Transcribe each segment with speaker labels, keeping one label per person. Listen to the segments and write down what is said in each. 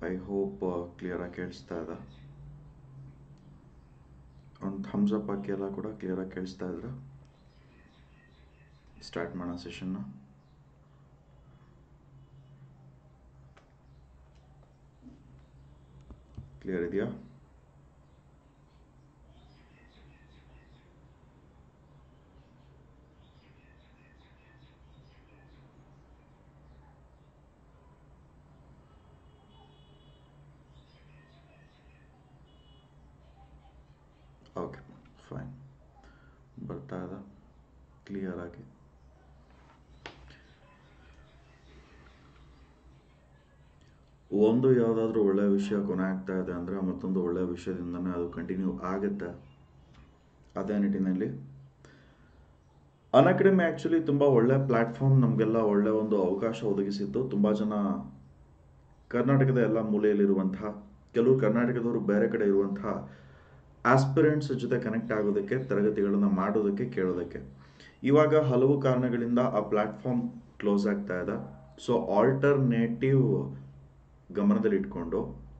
Speaker 1: I hope ಕ್ಲಿಯರಾಗಿ ಕೇಳಿಸ್ತಾ ಇದೆ. ಒಂದು ಥಮ್ಸ್ ಅಪ್ ಹಾಕಿ ಎಲ್ಲ ಕೂಡ ಕ್ಲಿಯರಾಗಿ ಕೇಳಿಸ್ತಾ ಇದ್ರೆ ಸ್ಟಾರ್ಟ್ ಮಾಡೋಣ ಸೆಷನ್ನ. ಕ್ಲಿಯರ್ ಇದೆಯಾ? Okay, fine. ಬರ್ತಾ ಇದೆ ಕ್ಲಿಯರ್ ಆಗಿ. ಒಂದು ಯಾವುದಾದ್ರೂ ಒಳ್ಳೆಯ ವಿಷಯ ಕೊನೆ ಆಗ್ತಾ ಇದೆ ಅಂದರೆ ಮತ್ತೊಂದು ಒಳ್ಳೆಯ ವಿಷಯದಿಂದನೇ ಅದು ಕಂಟಿನ್ಯೂ ಆಗುತ್ತೆ. ಅದೇ ನಿಟ್ಟಿನಲ್ಲಿ ಅನ್ಅಕಾಡೆಮಿ ಆ್ಯಕ್ಚುಲಿ ತುಂಬ ಒಳ್ಳೆಯ ಪ್ಲ್ಯಾಟ್ಫಾರ್ಮ್, ನಮಗೆಲ್ಲ ಒಳ್ಳೆಯ ಒಂದು ಅವಕಾಶ ಒದಗಿಸಿತ್ತು. ತುಂಬ ಜನ ಕರ್ನಾಟಕದ ಎಲ್ಲ ಮೂಲೆಯಲ್ಲಿರುವಂತಹ, ಕೆಲವು ಕರ್ನಾಟಕದವರು ಬೇರೆ ಕಡೆ ಇರುವಂತಹ ಆಸ್ಪಿರೆಂಟ್ಸ್ ಜೊತೆ ಕನೆಕ್ಟ್ ಆಗೋದಕ್ಕೆ, ತರಗತಿಗಳನ್ನು ಮಾಡೋದಕ್ಕೆ, ಕೇಳೋದಕ್ಕೆ. ಇವಾಗ ಹಲವು ಕಾರಣಗಳಿಂದ ಆ ಪ್ಲ್ಯಾಟ್ಫಾರ್ಮ್ ಕ್ಲೋಸ್ ಆಗ್ತಾ ಇದೆ. ಸೊ ಆಲ್ಟರ್ನೇಟಿವ್ ಗಮನದಲ್ಲಿಟ್ಕೊಂಡು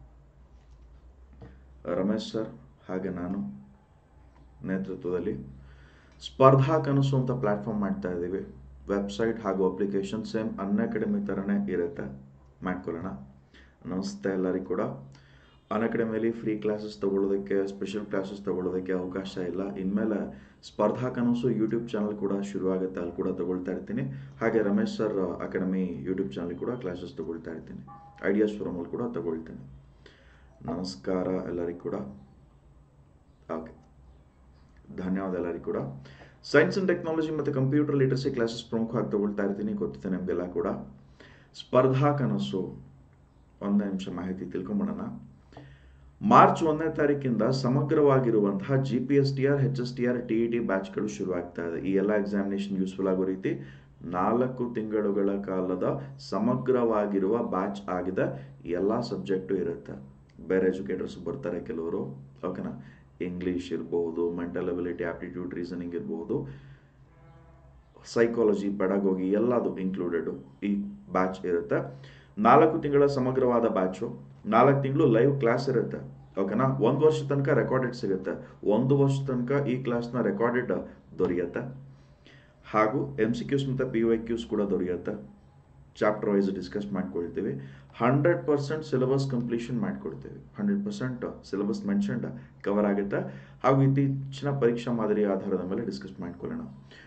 Speaker 1: ರಮೇಶ್ ಸರ್ ಹಾಗೆ ನಾನು ನೇತೃತ್ವದಲ್ಲಿ ಸ್ಪರ್ಧಾ ಕನಸು ಅಂತ ಪ್ಲ್ಯಾಟ್ಫಾರ್ಮ್ ಮಾಡ್ತಾ ಇದ್ದೀವಿ. ವೆಬ್ಸೈಟ್ ಹಾಗೂ ಅಪ್ಲಿಕೇಶನ್ ಸೇಮ್ ಅನ್ಅಕಾಡೆಮಿ ಥರನೇ ಇರುತ್ತೆ, ಮಾಡ್ಕೊಳ್ಳೋಣ. ನಮಸ್ತೆ ಎಲ್ಲರಿಗೂ ಕೂಡ. ಅನ್ಅಕಾಡೆಮಿಯಲ್ಲಿ ಫ್ರೀ ಕ್ಲಾಸಸ್ ತಗೊಳ್ಳೋದಕ್ಕೆ, ಸ್ಪೆಷಲ್ ಕ್ಲಾಸಸ್ ತಗೊಳ್ಳೋದಕ್ಕೆ ಅವಕಾಶ ಇಲ್ಲ. ಇನ್ಮೇಲೆ ಸ್ಪರ್ಧಾ ಕನಸು ಯೂಟ್ಯೂಬ್ ಚಾನಲ್ ಕೂಡ ಶುರುವಾಗುತ್ತೆ, ಅಲ್ಲಿ ಕೂಡ ತಗೊಳ್ತಾ ಇರ್ತೀನಿ. ಹಾಗೆ Ramesh sir academy YouTube channel ಕೂಡ ಕ್ಲಾಸಸ್ ತಗೊಳ್ತಾ ಇರ್ತೀನಿ. ಐಡಿಯಾಸ್ ಫೋರಮಲ್ಲಿ ಕೂಡ ತಗೊಳ್ತೀನಿ. ನಮಸ್ಕಾರ ಎಲ್ಲರಿಗೂ ಕೂಡ. ಓಕೆ, ಧನ್ಯವಾದ ಎಲ್ಲರಿಗೂ ಕೂಡ. ಸೈನ್ಸ್ ಅಂಡ್ ಟೆಕ್ನಾಲಜಿ ಮತ್ತು ಕಂಪ್ಯೂಟರ್ ಲಿಟರಸಿ ಕ್ಲಾಸಸ್ ಪ್ರಮುಖವಾಗಿ ತಗೊಳ್ತಾ ಇರ್ತೀನಿ, ಗೊತ್ತಿದೆ ನಿಮಗೆಲ್ಲ ಕೂಡ. ಸ್ಪರ್ಧಾ ಕನಸು ಒಂದೇ ನಿಮಿಷ ಮಾಹಿತಿ ತಿಳ್ಕೊಂಬಿಡೋಣ. ಮಾರ್ಚ್ 1ನೇ ತಾರೀಕಿಂದ ಸಮಗ್ರವಾಗಿರುವಂತಹ GPSTR, HSTR, TET ಬ್ಯಾಚ್ಗಳು ಶುರುವಾಗ್ತಾ ಇದೆ. ಈ ಎಲ್ಲ ಎಕ್ಸಾಮಿನೇಷನ್ ಯೂಸ್ಫುಲ್ ಆಗೋ ರೀತಿ 4 ತಿಂಗಳುಗಳ ಕಾಲದ ಸಮಗ್ರವಾಗಿರುವ ಬ್ಯಾಚ್ ಆಗಿದೆ. ಎಲ್ಲ ಸಬ್ಜೆಕ್ಟು ಇರುತ್ತೆ. ಬೇರೆ ಎಜುಕೇಟರ್ಸ್ ಬರ್ತಾರೆ ಕೆಲವರು, ಓಕೆನಾ. ಇಂಗ್ಲೀಷ್ ಇರ್ಬೋದು, ಮೆಂಟಲ್ ಎಬಿಲಿಟಿ, ಆಪ್ಟಿಟ್ಯೂಡ್, ರೀಸನಿಂಗ್ ಇರ್ಬೋದು, ಸೈಕಾಲಜಿ, ಪೆಡಗೋಗಿ ಎಲ್ಲದು ಇನ್ಕ್ಲೂಡೆಡು ಈ ಬ್ಯಾಚ್ ಇರುತ್ತೆ. 4 ತಿಂಗಳ ಸಮಗ್ರವಾದ ಬ್ಯಾಚು, 4 ತಿಂಗಳು ಲೈವ್ ಕ್ಲಾಸ್ ಇರುತ್ತೆ, ಓಕೆನಾ. 1 ವರ್ಷ ತನಕ ರೆಕಾರ್ಡೆಡ್ ಸಿಗುತ್ತೆ. 1 ವರ್ಷ ತನಕ ಈ ಕ್ಲಾಸ್ನ ರೆಕಾರ್ಡೆಡ್ ದೊರೆಯುತ್ತೆ. ಹಾಗೂ MCQs ಮತ್ತು PYQs ಕೂಡ ದೊರೆಯುತ್ತೆ. ಚಾಪ್ಟರ್ ವೈಸ್ ಡಿಸ್ಕಸ್ ಮಾಡ್ಕೊಳ್ತೀವಿ. 100% ಸಿಲೆಬಸ್ ಕಂಪ್ಲೀಷನ್ ಮಾಡಿಕೊಡ್ತೀವಿ. 100% ಸಿಲೆಬಸ್ ಮೆನ್ಷನ್ಡ್ ಕವರ್ ಆಗುತ್ತೆ. ಹಾಗೂ ಇತ್ತೀಚಿನ ಪರೀಕ್ಷಾ ಮಾದರಿಯ ಆಧಾರದ ಮೇಲೆ ಡಿಸ್ಕಸ್ ಮಾಡ್ಕೊಳ್ಳೋಣ.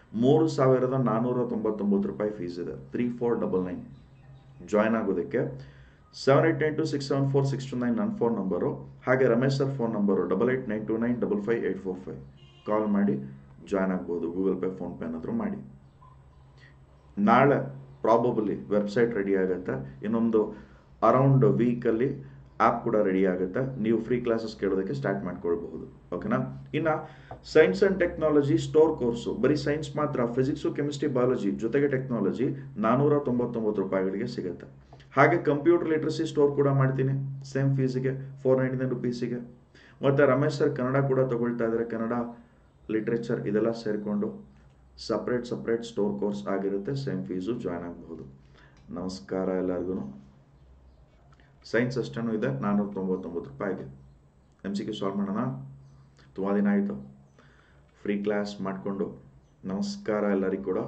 Speaker 1: 3,499 ರೂಪಾಯಿ ಫೀಸ್ ಇದೆ. 3499 ಜಾಯ್ನ್ ಆಗೋದಕ್ಕೆ 7892674629 ನನ್ನ ಫೋನ್ ನಂಬರು. ಹಾಗೆ Ramesh sir phone number 8892955845. Call ಮಾಡಿ ಜಾಯ್ನ್ ಆಗ್ಬೋದು. ಗೂಗಲ್ ಪೇ, ಫೋನ್ಪೇ ಏನಾದರೂ ಮಾಡಿ. ನಾಳೆ ಪ್ರಾಬಬಲಿ ವೆಬ್ಸೈಟ್ ರೆಡಿ ಆಗುತ್ತೆ. ಇನ್ನೊಂದು ಅರೌಂಡ್ ವೀಕಲ್ಲಿ ಆ್ಯಪ್ ಕೂಡ ರೆಡಿ ಆಗುತ್ತೆ. ನೀವು ಫ್ರೀ ಕ್ಲಾಸಸ್ ಕೇಳೋದಕ್ಕೆ ಸ್ಟಾರ್ಟ್ ಮಾಡ್ಕೊಳ್ಬಹುದು, ಓಕೆನಾ. ಇನ್ನು science and technology store course, ಬರೀ ಸೈನ್ಸ್ ಮಾತ್ರ, ಫಿಸಿಕ್ಸು, ಕೆಮಿಸ್ಟ್ರಿ, ಬಯಾಲಜಿ ಜೊತೆಗೆ ಟೆಕ್ನಾಲಜಿ 499 ರೂಪಾಯಿಗಳಿಗೆ ಸಿಗುತ್ತೆ. ಹಾಗೆ ಕಂಪ್ಯೂಟರ್ ಲಿಟ್ರಸಿ ಸ್ಟೋರ್ ಕೂಡ ಮಾಡ್ತೀನಿ, ಸೇಮ್ ಫೀಸಿಗೆ 499 ರುಪೀಸಿಗೆ. ಮತ್ತು ರಮೇಶ್ ಸರ್ ಕನ್ನಡ ಕೂಡ ತಗೊಳ್ತಾ ಇದ್ದಾರೆ. ಕನ್ನಡ ಲಿಟ್ರೇಚರ್ ಇದೆಲ್ಲ ಸೇರಿಕೊಂಡು ಸಪ್ರೇಟ್ ಸ್ಟೋರ್ ಕೋರ್ಸ್ ಆಗಿರುತ್ತೆ. ಸೇಮ್ ಫೀಸು, ಜಾಯ್ನ್ ಆಗಬಹುದು. ನಮಸ್ಕಾರ ಎಲ್ಲರಿಗೂ. ಸೈನ್ಸ್ ಅಷ್ಟೇನೂ ಇದೆ 499 ರೂಪಾಯಿಗೆ. MCQ ಸಾಲ್ವ್ ಮಾಡೋಣ. ತುಂಬ ದಿನ ಆಯಿತು ಫ್ರೀ ಕ್ಲಾಸ್ ಮಾಡಿಕೊಂಡು. ನಮಸ್ಕಾರ ಎಲ್ಲರಿಗೂ ಕೂಡ.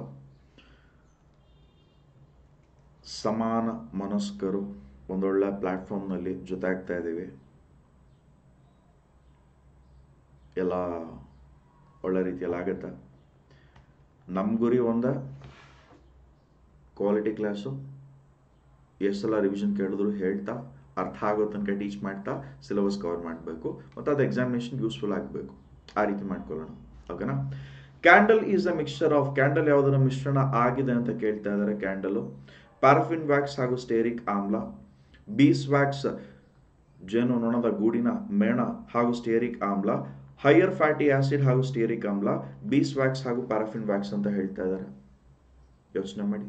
Speaker 1: ಸಮಾನ ಮನಸ್ಕರು ಒಂದೊಳ್ಳೆ ಪ್ಲ್ಯಾಟ್ಫಾರ್ಮ್ನಲ್ಲಿ ಜೊತೆ ಆಗ್ತಾ ಇದ್ದೀವಿ. ಎಲ್ಲ ಒಳ್ಳೆ ರೀತಿಯಲ್ಲಿ ಆಗುತ್ತೆ. ನಮ್ಮ ಗುರಿ ಒಂದೇ, ಕ್ವಾಲಿಟಿ ಕ್ಲಾಸು. ಎಷ್ಟು ಸಲ ರಿವಿಷನ್ ಕೇಳಿದ್ರು ಹೇಳ್ತಾ, ಅರ್ಥ ಆಗೋ ತನಕ ಟೀಚ್ ಮಾಡ್ತಾ ಸಿಲೆಬಸ್ ಕವರ್ ಮಾಡಬೇಕು. ಮತ್ತು ಅದು ಎಕ್ಸಾಮಿನೇಷನ್ ಯೂಸ್ಫುಲ್ ಆಗಬೇಕು. ಆ ರೀತಿ ಮಾಡ್ಕೊಳ್ಳೋಣ, ಓಕೆನಾ. Candle is a mixture of, candle ಯಾವುದರ ಮಿಶ್ರಣ ಆಗಿದೆ ಅಂತ ಕೇಳ್ತಾ ಇದ್ದಾರೆ. ಕ್ಯಾಂಡಲು ಪ್ಯಾರಾಫಿನ್ ವ್ಯಾಕ್ಸ್ ಹಾಗೂ ಸ್ಟೇರಿಕ್ ಆಮ್ಲ, ಬೀಸ್ ವ್ಯಾಕ್ಸ್ ಜೇನುನೊಣದ ಗೂಡಿನ ಮೇಣ ಹಾಗೂ ಸ್ಟೇರಿಕ್ ಆಮ್ಲ, ಹೈಯರ್ ಫ್ಯಾಟಿ ಆಸಿಡ್ ಹಾಗೂ ಸ್ಟೇರಿಕ್ ಆಮ್ಲ, ಬೀಸ್ ವ್ಯಾಕ್ಸ್ ಹಾಗೂ ಪ್ಯಾರಾಫಿನ್ ವ್ಯಾಕ್ಸ್ ಅಂತ ಹೇಳ್ತಾ ಇದ್ದಾರೆ. ಯೋಚನೆ ಮಾಡಿ.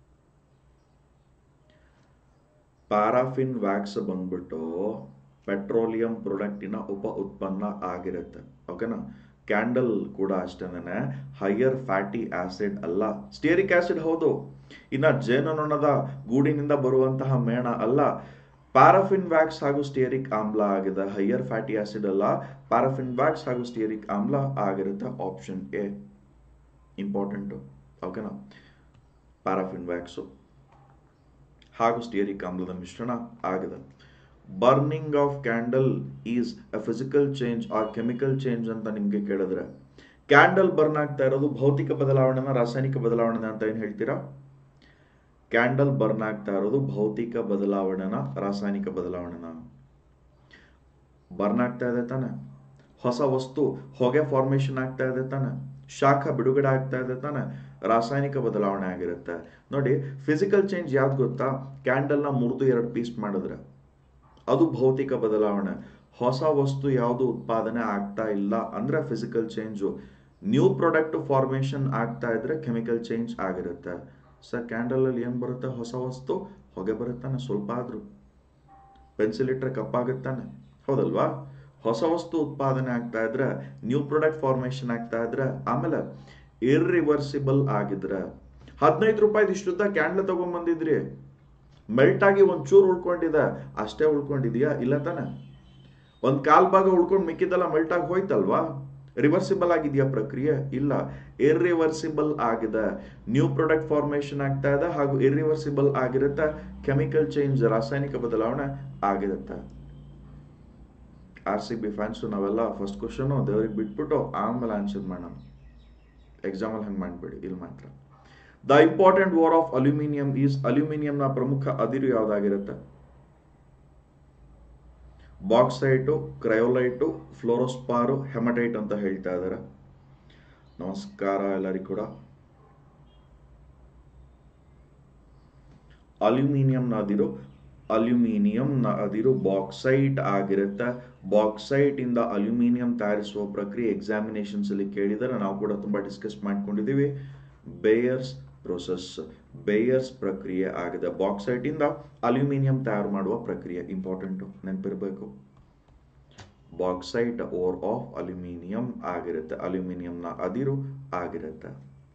Speaker 1: ಪ್ಯಾರಾಫಿನ್ ವ್ಯಾಕ್ಸ್ ಬಂದ್ಬಿಟ್ಟು ಪೆಟ್ರೋಲಿಯಂ ಪ್ರಾಡಕ್ಟಿನ ಉಪ ಉತ್ಪನ್ನ ಆಗಿರುತ್ತೆ, ಓಕೆನಾ. ಕ್ಯಾಂಡಲ್ ಕೂಡ ಅಷ್ಟೇನೆ ಹೈಯರ್ ಫ್ಯಾಟಿ ಆಸಿಡ್ ಅಲ್ಲ. ಸ್ಟೇರಿಕ್ ಆಸಿಡ್ ಹೌದು. ಇನ್ನು ಜೇನುನೊಣದ ಗೂಡಿನಿಂದ ಬರುವಂತಹ ಮೇಣ ಅಲ್ಲ. ಪ್ಯಾರಾಫಿನ್ ವ್ಯಾಕ್ಸ್ ಹಾಗೂ ಸ್ಟಿಯರಿಕ್ ಆಮ್ಲ ಆಗಿದೆ. ಹೈಯರ್ ಫ್ಯಾಟಿ ಆಸಿಡ್ ಅಲ್ಲ, ಪ್ಯಾರಾಫಿನ್ ವ್ಯಾಕ್ಸ್ ಹಾಗೂ ಸ್ಟಿಯರಿಕ್ ಆಮ್ಲ ಆಗಿರುತ್ತೆ. Option A important. ಓಕೆನಾ? ಪ್ಯಾರಾಫಿನ್ ವ್ಯಾಕ್ಸು ಹಾಗೂ ಸ್ಟಿಯರಿಕ್ ಆಮ್ಲದ ಮಿಶ್ರಣ ಆಗಿದೆ. Burning of candle is a physical change or chemical change ಅಂತ ನಿಮ್ಗೆ ಕೇಳಿದ್ರೆ, ಕ್ಯಾಂಡಲ್ ಬರ್ನ್ ಆಗ್ತಾ ಇರೋದು ಭೌತಿಕ ಬದಲಾವಣೆನ ರಾಸಾಯನಿಕ ಬದಲಾವಣೆ ಅಂತ ಏನ್ ಹೇಳ್ತೀರಾ? ಕ್ಯಾಂಡಲ್ ಬರ್ನ್ ಆಗ್ತಾ ಇರೋದು ಭೌತಿಕ ಬದಲಾವಣೆನ ರಾಸಾಯನಿಕ ಬದಲಾವಣೆನ? ಬರ್ನ್ ಆಗ್ತಾ ಇದೆ ತಾನೆ, ಹೊಸ ವಸ್ತು ಹೊಗೆ ಫಾರ್ಮೇಶನ್ ಆಗ್ತಾ ಇದೆ ತಾನೆ, ಶಾಖ ಬಿಡುಗಡೆ ಆಗ್ತಾ ಇದೆ ತಾನೆ, ರಾಸಾಯನಿಕ ಬದಲಾವಣೆ ಆಗಿರುತ್ತೆ. ನೋಡಿ, ಫಿಸಿಕಲ್ ಚೇಂಜ್ ಯಾವ್ದು ಗೊತ್ತಾ? ಕ್ಯಾಂಡಲ್ನ ಮುರಿದು 2 ಪೀಸ್ ಮಾಡಿದ್ರೆ ಅದು ಭೌತಿಕ ಬದಲಾವಣೆ. ಹೊಸ ವಸ್ತು ಯಾವುದು ಉತ್ಪಾದನೆ ಆಗ್ತಾ ಇಲ್ಲ ಅಂದ್ರೆ physical change. New product formation ಆಗ್ತಾ ಇದ್ರೆ ಕೆಮಿಕಲ್ ಚೇಂಜ್ ಆಗಿರುತ್ತೆ. ಸರ್, ಕ್ಯಾಂಡಲ್ ಅಲ್ಲಿ ಏನ್ ಬರುತ್ತೆ? ಹೊಸ ವಸ್ತು, ಹೊಗೆ ಬರುತ್ತಾನೆ. ಸ್ವಲ್ಪ ಆದ್ರೂ ಪೆನ್ಸಿಲ್ ಇಟ್ರೆ ಕಪ್ಪಾಗುತ್ತಾನೆ, ಹೌದಲ್ವಾ? ಹೊಸ ವಸ್ತು ಉತ್ಪಾದನೆ ಆಗ್ತಾ ಇದ್ರೆ, ನ್ಯೂ ಪ್ರಾಡಕ್ಟ್ ಫಾರ್ಮೇಶನ್ ಆಗ್ತಾ ಇದ್ರೆ, ಆಮೇಲೆ ಇರ್ರಿವರ್ಸಿಬಲ್ ಆಗಿದ್ರೆ. 15 ರೂಪಾಯಿ ಇಷ್ಟುದ್ದ ಕ್ಯಾಂಡಲ್ ತಗೊಂಡ್ಬಂದಿದ್ರಿ, ಮೆಲ್ಟ್ ಆಗಿ ಒಂಚೂರು ಉಳ್ಕೊಂಡಿದೆ, ಅಷ್ಟೇ ಉಳ್ಕೊಂಡಿದ್ಯಾ? ಇಲ್ಲ ತಾನೆ. ಒಂದ್ ಕಾಲ್ ಭಾಗ ಉಳ್ಕೊಂಡು ಮಿಕ್ಕಿದೆಲ್ಲ ಮೆಲ್ಟ್ ಆಗಿ ಹೋಯ್ತಲ್ವಾ? ರಿವರ್ಸಿಬಲ್ ಆಗಿದೆಯಾ ಪ್ರಕ್ರಿಯೆ? ಇಲ್ಲ, ಇರ್ರಿವರ್ಸಿಬಲ್ ಆಗಿದೆ. ನ್ಯೂ ಪ್ರಾಡಕ್ಟ್ ಫಾರ್ಮೇಶನ್ ಆಗ್ತಾ ಇದೆ ಹಾಗೂ ಇರ್ರಿವರ್ಸಿಬಲ್ ಆಗಿರುತ್ತೆ. ಕೆಮಿಕಲ್ ಚೇಂಜ್, ರಾಸಾಯನಿಕ ಬದಲಾವಣೆ ಆಗಿರುತ್ತೆ. RCB ಫ್ಯಾನ್ಸು ನಾವೆಲ್ಲ ಫಸ್ಟ್ ಕ್ವಶನ್ ದೇವ್ರಿಗೆ ಬಿಟ್ಬಿಟ್ಟು ಆಮೇಲೆ ಆನ್ಸರ್ ಮಾಡೋಣ. ಎಕ್ಸಾಮಲ್ಲಿ ಹಂಗೆ ಮಾಡ್ಬೇಡಿ, ಇಲ್ಲಿ ಮಾತ್ರ. The important ore of aluminium is, ಅಲ್ಯೂಮಿನಿಯಂನ ಪ್ರಮುಖ ಅದಿರು ಯಾವ್ದಾಗಿರುತ್ತೆ? ಬಾಕ್ಸೈಟು, ಕ್ರಯೋಲೈಟು, ಫ್ಲೋರೋಸ್ಪಾರು, ಹೆಮಟೈಟ್ ಅಂತ ಹೇಳ್ತಾ ಇದ್ದಾರೆ. ನಮಸ್ಕಾರ ಎಲ್ಲರಿಗೂ ಕೂಡ. ಅಲ್ಯೂಮಿನಿಯಂನ ಅದಿರು ಬಾಕ್ಸೈಟ್ ಆಗಿರುತ್ತೆ. ಬಾಕ್ಸೈಟ್ ಇಂದ ಅಲ್ಯೂಮಿನಿಯಂ ತಯಾರಿಸುವ ಪ್ರಕ್ರಿಯೆ ಎಕ್ಸಾಮಿನೇಷನ್ಸ್ ಅಲ್ಲಿ ಕೇಳಿದರೆ ನಾವು ಕೂಡ ತುಂಬಾ ಡಿಸ್ಕಸ್ ಮಾಡ್ಕೊಂಡಿದ್ದೀವಿ. ಬೇಯರ್ಸ್ ಪ್ರೊಸೆಸ್, ಬೇಯರ್ಸ್ ಪ್ರಕ್ರಿಯೆ ಆಗಿದೆ. ಬಾಕ್ಸೈಟ್ ಇಂದ ಅಲ್ಯೂಮಿನಿಯಂ ತಯಾರು ಮಾಡುವ ಪ್ರಕ್ರಿಯೆ ಇಂಪಾರ್ಟೆಂಟ್, ನೆನಪಿರಬೇಕು. ಬಾಕ್ಸೈಟ್ ಓರ್ ಆಫ್ ಅಲ್ಯೂಮಿನಿಯಂ ಆಗಿರುತ್ತೆ, ಅಲ್ಯೂಮಿನಿಯಂನ ಅದಿರು ಆಗಿರುತ್ತೆ.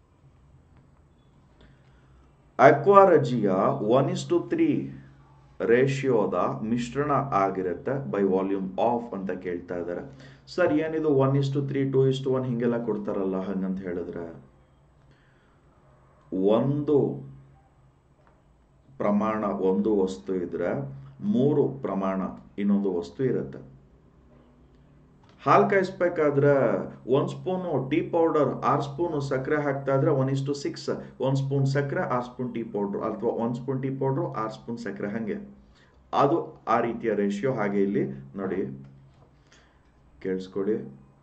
Speaker 1: ಅಕ್ವಾರಜಿಯಾ 1:3 ರೇಷಿಯೋದ ಮಿಶ್ರಣ ಆಗಿರುತ್ತೆ ಬೈ ವಾಲ್ಯೂಮ್ ಆಫ್ ಅಂತ ಕೇಳ್ತಾ ಇದ್ದಾರೆ. ಸರ್, ಏನಿದು 1:3, 2:1 ಹಿಂಗೆಲ್ಲ ಕೊಡ್ತಾರಲ್ಲ, ಹಂಗಂತ ಹೇಳಿದ್ರೆ ಒಂದು ಪ್ರಮಾಣ ಒಂದು ವಸ್ತು ಇದ್ರೆ 3 ಪ್ರಮಾಣ ಇನ್ನೊಂದು ವಸ್ತು ಇರುತ್ತೆ. ಹಾಲು ಕಾಯಿಸ್ಬೇಕಾದ್ರೆ 1 ಸ್ಪೂನು ಟೀ ಪೌಡರ್ 6 ಸ್ಪೂನು ಸಕ್ಕರೆ ಹಾಕ್ತಾ ಇದ್ರೆ 1:6, 1 ಸ್ಪೂನ್ ಸಕ್ಕರೆ 6 ಸ್ಪೂನ್ ಟೀ ಪೌಡರ್, ಅಥವಾ 1 ಸ್ಪೂನ್ ಟೀ ಪೌಡರ್ 6 ಸ್ಪೂನ್ ಸಕ್ಕರೆ, ಹಂಗೆ ಅದು ಆ ರೀತಿಯ ರೇಷಿಯೋ. ಹಾಗೆ ಇಲ್ಲಿ ನೋಡಿ, ಕೇಳಿಸ್ಕೊಡಿ.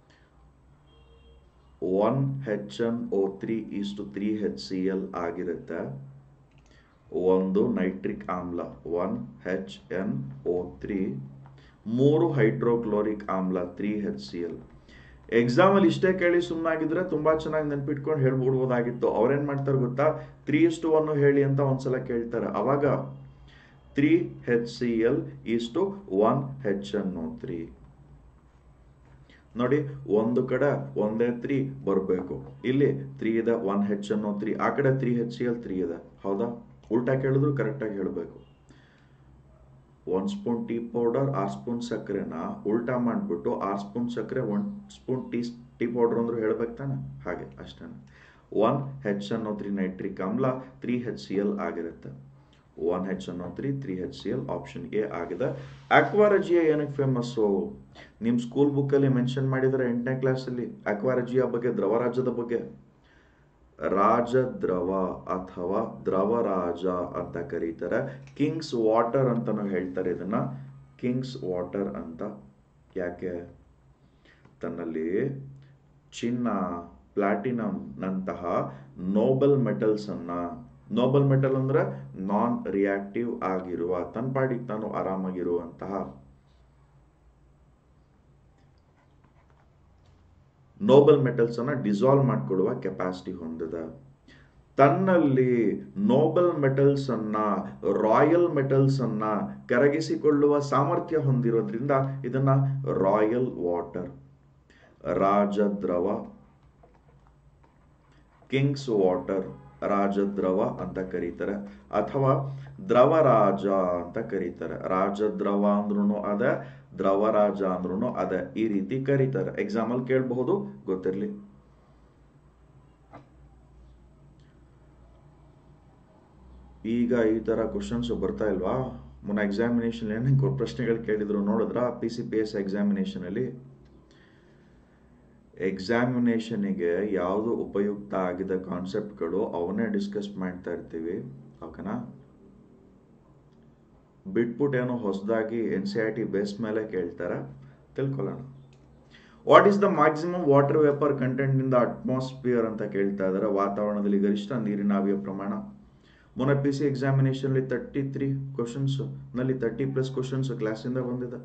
Speaker 1: 1HNO3 3 HCl ಆಗಿರುತ್ತೆ. ಒಂದು ನೈಟ್ರಿಕ್ ಆಮ್ಲ 1HNO3, 3 ಹೈಡ್ರೋಕ್ಲೋರಿಕ್ ಆಮ್ಲ 3 HCl. ಎಕ್ಸಾಮ್ ಅಲ್ಲಿ ಇಷ್ಟೇ ಕೇಳಿ ಸುಮ್ಮನಾಗಿದ್ರೆ ತುಂಬಾ ಚೆನ್ನಾಗಿ ನೆನ್ಪಿಟ್ಕೊಂಡು ಹೇಳ್ಬಿಡ್ಬೋದಾಗಿತ್ತು. ಅವ್ರೇನ್ ಮಾಡ್ತಾರೆ ಗೊತ್ತಾ? 3:1 ಹೇಳಿ ಅಂತ ಒಂದ್ಸಲ ಕೇಳ್ತಾರೆ. ಅವಾಗ 3 HCl 1HNO3. ನೋಡಿ, ಒಂದು ಕಡೆ ಒಂದೇ 3 ಬರಬೇಕು, ಇಲ್ಲಿ 3 ಇದೆ, 1HNO3, ಆ ಕಡೆ 3 HCl 3 ಇದೆ. ಹೌದಾ? ಉಲ್ಟಾ ಕೇಳಿದ್ರು ಕರೆಕ್ಟಾಗಿ ಹೇಳಬೇಕು. 1 ಸ್ಪೂನ್ ಟೀ ಪೌಡರ್ 6 ಸ್ಪೂನ್ ಸಕ್ಕರೆನ ಉಲ್ಟಾ ಮಾಡಿಬಿಟ್ಟು 6 ಸ್ಪೂನ್ ಸಕ್ಕರೆ 1 ಸ್ಪೂನ್ ಟೀ ಪೌಡರ್ ಅಂದ್ರೂ ಹೇಳ್ಬೇಕು ತಾನೆ, ಹಾಗೆ ಅಷ್ಟೇ. 1HNO3 ನೈಟ್ರಿಕ್ ಆಮ್ಲ 3 HCl ಆಗಿರುತ್ತೆ. 1HNO3 3 HCl ಆಪ್ಷನ್ ಎ ಆಗಿದೆ. ಅಕ್ವಾರಜಿಯಾ ಏನಕ್ಕೆ ಫೇಮಸ್ಸು? ನಿಮ್ಮ ಸ್ಕೂಲ್ ಬುಕ್ಕಲ್ಲಿ ಮೆನ್ಷನ್ ಮಾಡಿದರೆ 8ನೇ ಕ್ಲಾಸಲ್ಲಿ ಅಕ್ವಾರಜಿಯಾ ಬಗ್ಗೆ, ದ್ರವರಾಜ್ಯದ ಬಗ್ಗೆ. ರಾಜದ್ರವ ಅಥವಾ ದ್ರವರಾಜ ಅಂತ ಕರೀತಾರೆ. ಕಿಂಗ್ಸ್ ವಾಟರ್ ಅಂತಾನು ಹೇಳ್ತಾರೆ ಇದನ್ನ, ಕಿಂಗ್ಸ್ ವಾಟರ್ ಅಂತ. ಯಾಕೆ? ತನ್ನಲ್ಲಿ ಚಿನ್ನ, ಪ್ಲಾಟಿನಂ ನಂತಹ ನೋಬಲ್ ಮೆಟಲ್ಸ್ ಅನ್ನ, ನೋಬಲ್ ಮೆಟಲ್ ಅಂದ್ರೆ ನಾನ್ ರಿಯಾಕ್ಟಿವ್ ಆಗಿರುವ, ತನ್ನ ಪಾಡಿಗೆ ತಾನು ಆರಾಮಾಗಿರುವಂತಹ ನೋಬಲ್ ಮೆಟಲ್ಸ್ ಅನ್ನ ಡಿಸಾಲ್ವ್ ಮಾಡಿಕೊಡುವ ಕೆಪಾಸಿಟಿ ಹೊಂದಿದೆ. ತನ್ನಲ್ಲಿ ನೋಬಲ್ ಮೆಟಲ್ಸ್ ಅನ್ನ, ರಾಯಲ್ ಮೆಟಲ್ಸ್ ಅನ್ನ ಕರಗಿಸಿಕೊಳ್ಳುವ ಸಾಮರ್ಥ್ಯ ಹೊಂದಿರೋದ್ರಿಂದ ಇದನ್ನ ರಾಯಲ್ ವಾಟರ್, ರಾಜದ್ರವ, ಕಿಂಗ್ಸ್ ವಾಟರ್ ರಾಜದ್ರವ ಅಂತ ಕರೀತಾರೆ, ಅಥವಾ ದ್ರವರಾಜ ಅಂತ ಕರೀತಾರೆ. ರಾಜದ್ರವ ಅಂದ್ರೂ ಅದ, ದ್ರವರಾಜ ಅಂದ್ರೂ ಅದ, ಈ ರೀತಿ ಕರೀತಾರೆ. ಎಕ್ಸಾಂಪಲ್ ಕೇಳಬಹುದು, ಗೊತ್ತಿರ್ಲಿ. ಈಗ ಈ ತರ ಕ್ವಶನ್ಸ್ ಬರ್ತಾ ಇಲ್ವಾ? ಮೊನ್ನೆ ಎಕ್ಸಾಮಿನೇಷನ್ ಏನೇನು ಪ್ರಶ್ನೆಗಳು ಕೇಳಿದ್ರು ನೋಡಿದ್ರ? PCPS ಎಕ್ಸಾಮಿನೇಷನ್ ಅಲ್ಲಿ ಎಕ್ಸಾಮಿನೇಷನ್ಗೆ ಯಾವುದು ಉಪಯುಕ್ತ ಆಗಿದ ಕಾನ್ಸೆಪ್ಟ್ಗಳು ಅವನ್ನೇ ಡಿಸ್ಕಸ್ ಮಾಡ್ತಾ ಇರ್ತೀವಿ. ಓಕೆನಾ? ಬಿಟ್ಬಿಟ್ಟು ಏನೋ ಹೊಸದಾಗಿ NCERT ಬೇಸ್ ಮೇಲೆ ಕೇಳ್ತಾರೆ, ತಿಳ್ಕೊಳ್ಳೋಣ. What is the maximum water vapour content in the atmosphere ಅಂತ ಕೇಳ್ತಾ ಇದ್ದಾರೆ. ವಾತಾವರಣದಲ್ಲಿ ಗರಿಷ್ಠ ನೀರಿನ ಆವಿಯ ಪ್ರಮಾಣ. ಮೊನ್ನೆ PC ಎಕ್ಸಾಮಿನೇಷನ್ ಅಲ್ಲಿ 33 ಕ್ವಶನ್ಸ್ ನಲ್ಲಿ 30+ ಕ್ವಶನ್ಸ್ ಕ್ಲಾಸಿಂದ ಬಂದಿದೆ.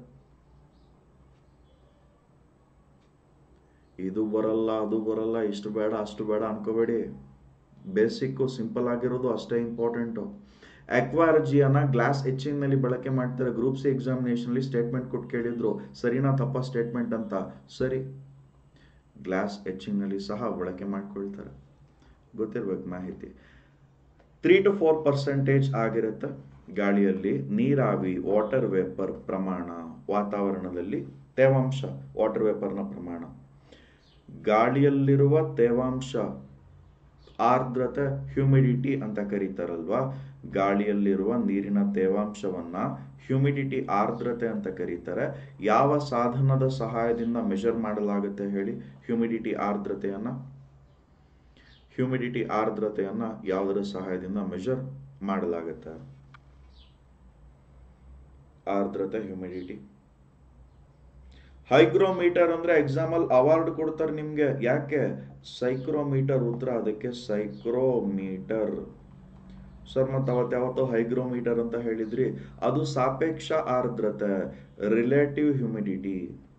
Speaker 1: ಇದು ಬರಲ್ಲ, ಅದು ಬರಲ್ಲ, ಇಷ್ಟು ಬೇಡ, ಅಷ್ಟು ಬೇಡ ಅನ್ಕೋಬೇಡಿ. ಬೇಸಿಕ್ ಸಿಂಪಲ್ ಆಗಿರೋದು ಅಷ್ಟೇ ಇಂಪಾರ್ಟೆಂಟು. ಅಕ್ವಾರ್ಜಿಯಾನ ಗ್ಲಾಸ್ ಎಚಿಂಗ್ ನಲ್ಲಿ ಬಳಕೆ ಮಾಡ್ತಾರೆ. ಗ್ರೂಪ್ ಸಿ ಎಕ್ಸಾಮಿನೇಷನ್ ಅಲ್ಲಿ ಸ್ಟೇಟ್ಮೆಂಟ್ ಕೊಟ್ಟು ಕೇಳಿದ್ರು, ಸರಿನಾ ತಪ್ಪ ಸ್ಟೇಟ್ಮೆಂಟ್ ಅಂತ? ಸರಿ, ಗ್ಲಾಸ್ ಎಚಿಂಗ್ ನಲ್ಲಿ ಸಹ ಬಳಕೆ ಮಾಡ್ಕೊಳ್ತಾರೆ, ಗೊತ್ತಿರ್ಬೇಕು ಮಾಹಿತಿ. 3 to 4% ಆಗಿರುತ್ತೆ ಗಾಳಿಯಲ್ಲಿ ನೀರಾವಿ ವಾಟರ್ ವೇಪರ್ ಪ್ರಮಾಣ. ವಾತಾವರಣದಲ್ಲಿ ತೇವಾಂಶ ವಾಟರ್ ವೇಪರ್ನ ಪ್ರಮಾಣ. ಗಾಳಿಯಲ್ಲಿರುವ ತೇವಾಂಶ ಆರ್ದ್ರತೆ ಹ್ಯೂಮಿಡಿಟಿ ಅಂತ ಕರೀತಾರಲ್ವಾ? ಗಾಳಿಯಲ್ಲಿರುವ ನೀರಿನ ತೇವಾಂಶವನ್ನ ಹ್ಯೂಮಿಡಿಟಿ ಆರ್ದ್ರತೆ ಅಂತ ಕರೀತಾರೆ. ಯಾವ ಸಾಧನದ ಸಹಾಯದಿಂದ ಮೆಷರ್ ಮಾಡಲಾಗುತ್ತೆ ಹೇಳಿ ಹ್ಯೂಮಿಡಿಟಿ ಆರ್ದ್ರತೆಯನ್ನ? ಹ್ಯೂಮಿಡಿಟಿ ಆರ್ದ್ರತೆಯನ್ನ ಯಾವುದರ ಸಹಾಯದಿಂದ ಮೆಷರ್ ಮಾಡಲಾಗುತ್ತೆ? ಆರ್ದ್ರತೆ, ಹ್ಯೂಮಿಡಿಟಿ. ಹೈಗ್ರೋಮೀಟರ್ ಅಂದ್ರೆ ಎಕ್ಸಾಂಪಲ್ ಅವಾರ್ಡ್ ಕೊಡ್ತಾರೆ ನಿಮ್ಗೆ. ಯಾಕೆ? ಸೈಕ್ರೋಮೀಟರ್ ಉತ್ತರ, ಅದಕ್ಕೆ ಸೈಕ್ರೋಮೀಟರ್. ಸರ್ ಮತ್ತೆ ಯಾವತ್ತೋ ಹೈಗ್ರೋಮೀಟರ್ ಅಂತ ಹೇಳಿದ್ರಿ, ಅದು ಸಾಪೇಕ್ಷ ಆರ್ದ್ರತೆ, ರಿಲೇಟಿವ್ ಹ್ಯೂಮಿಡಿಟಿ.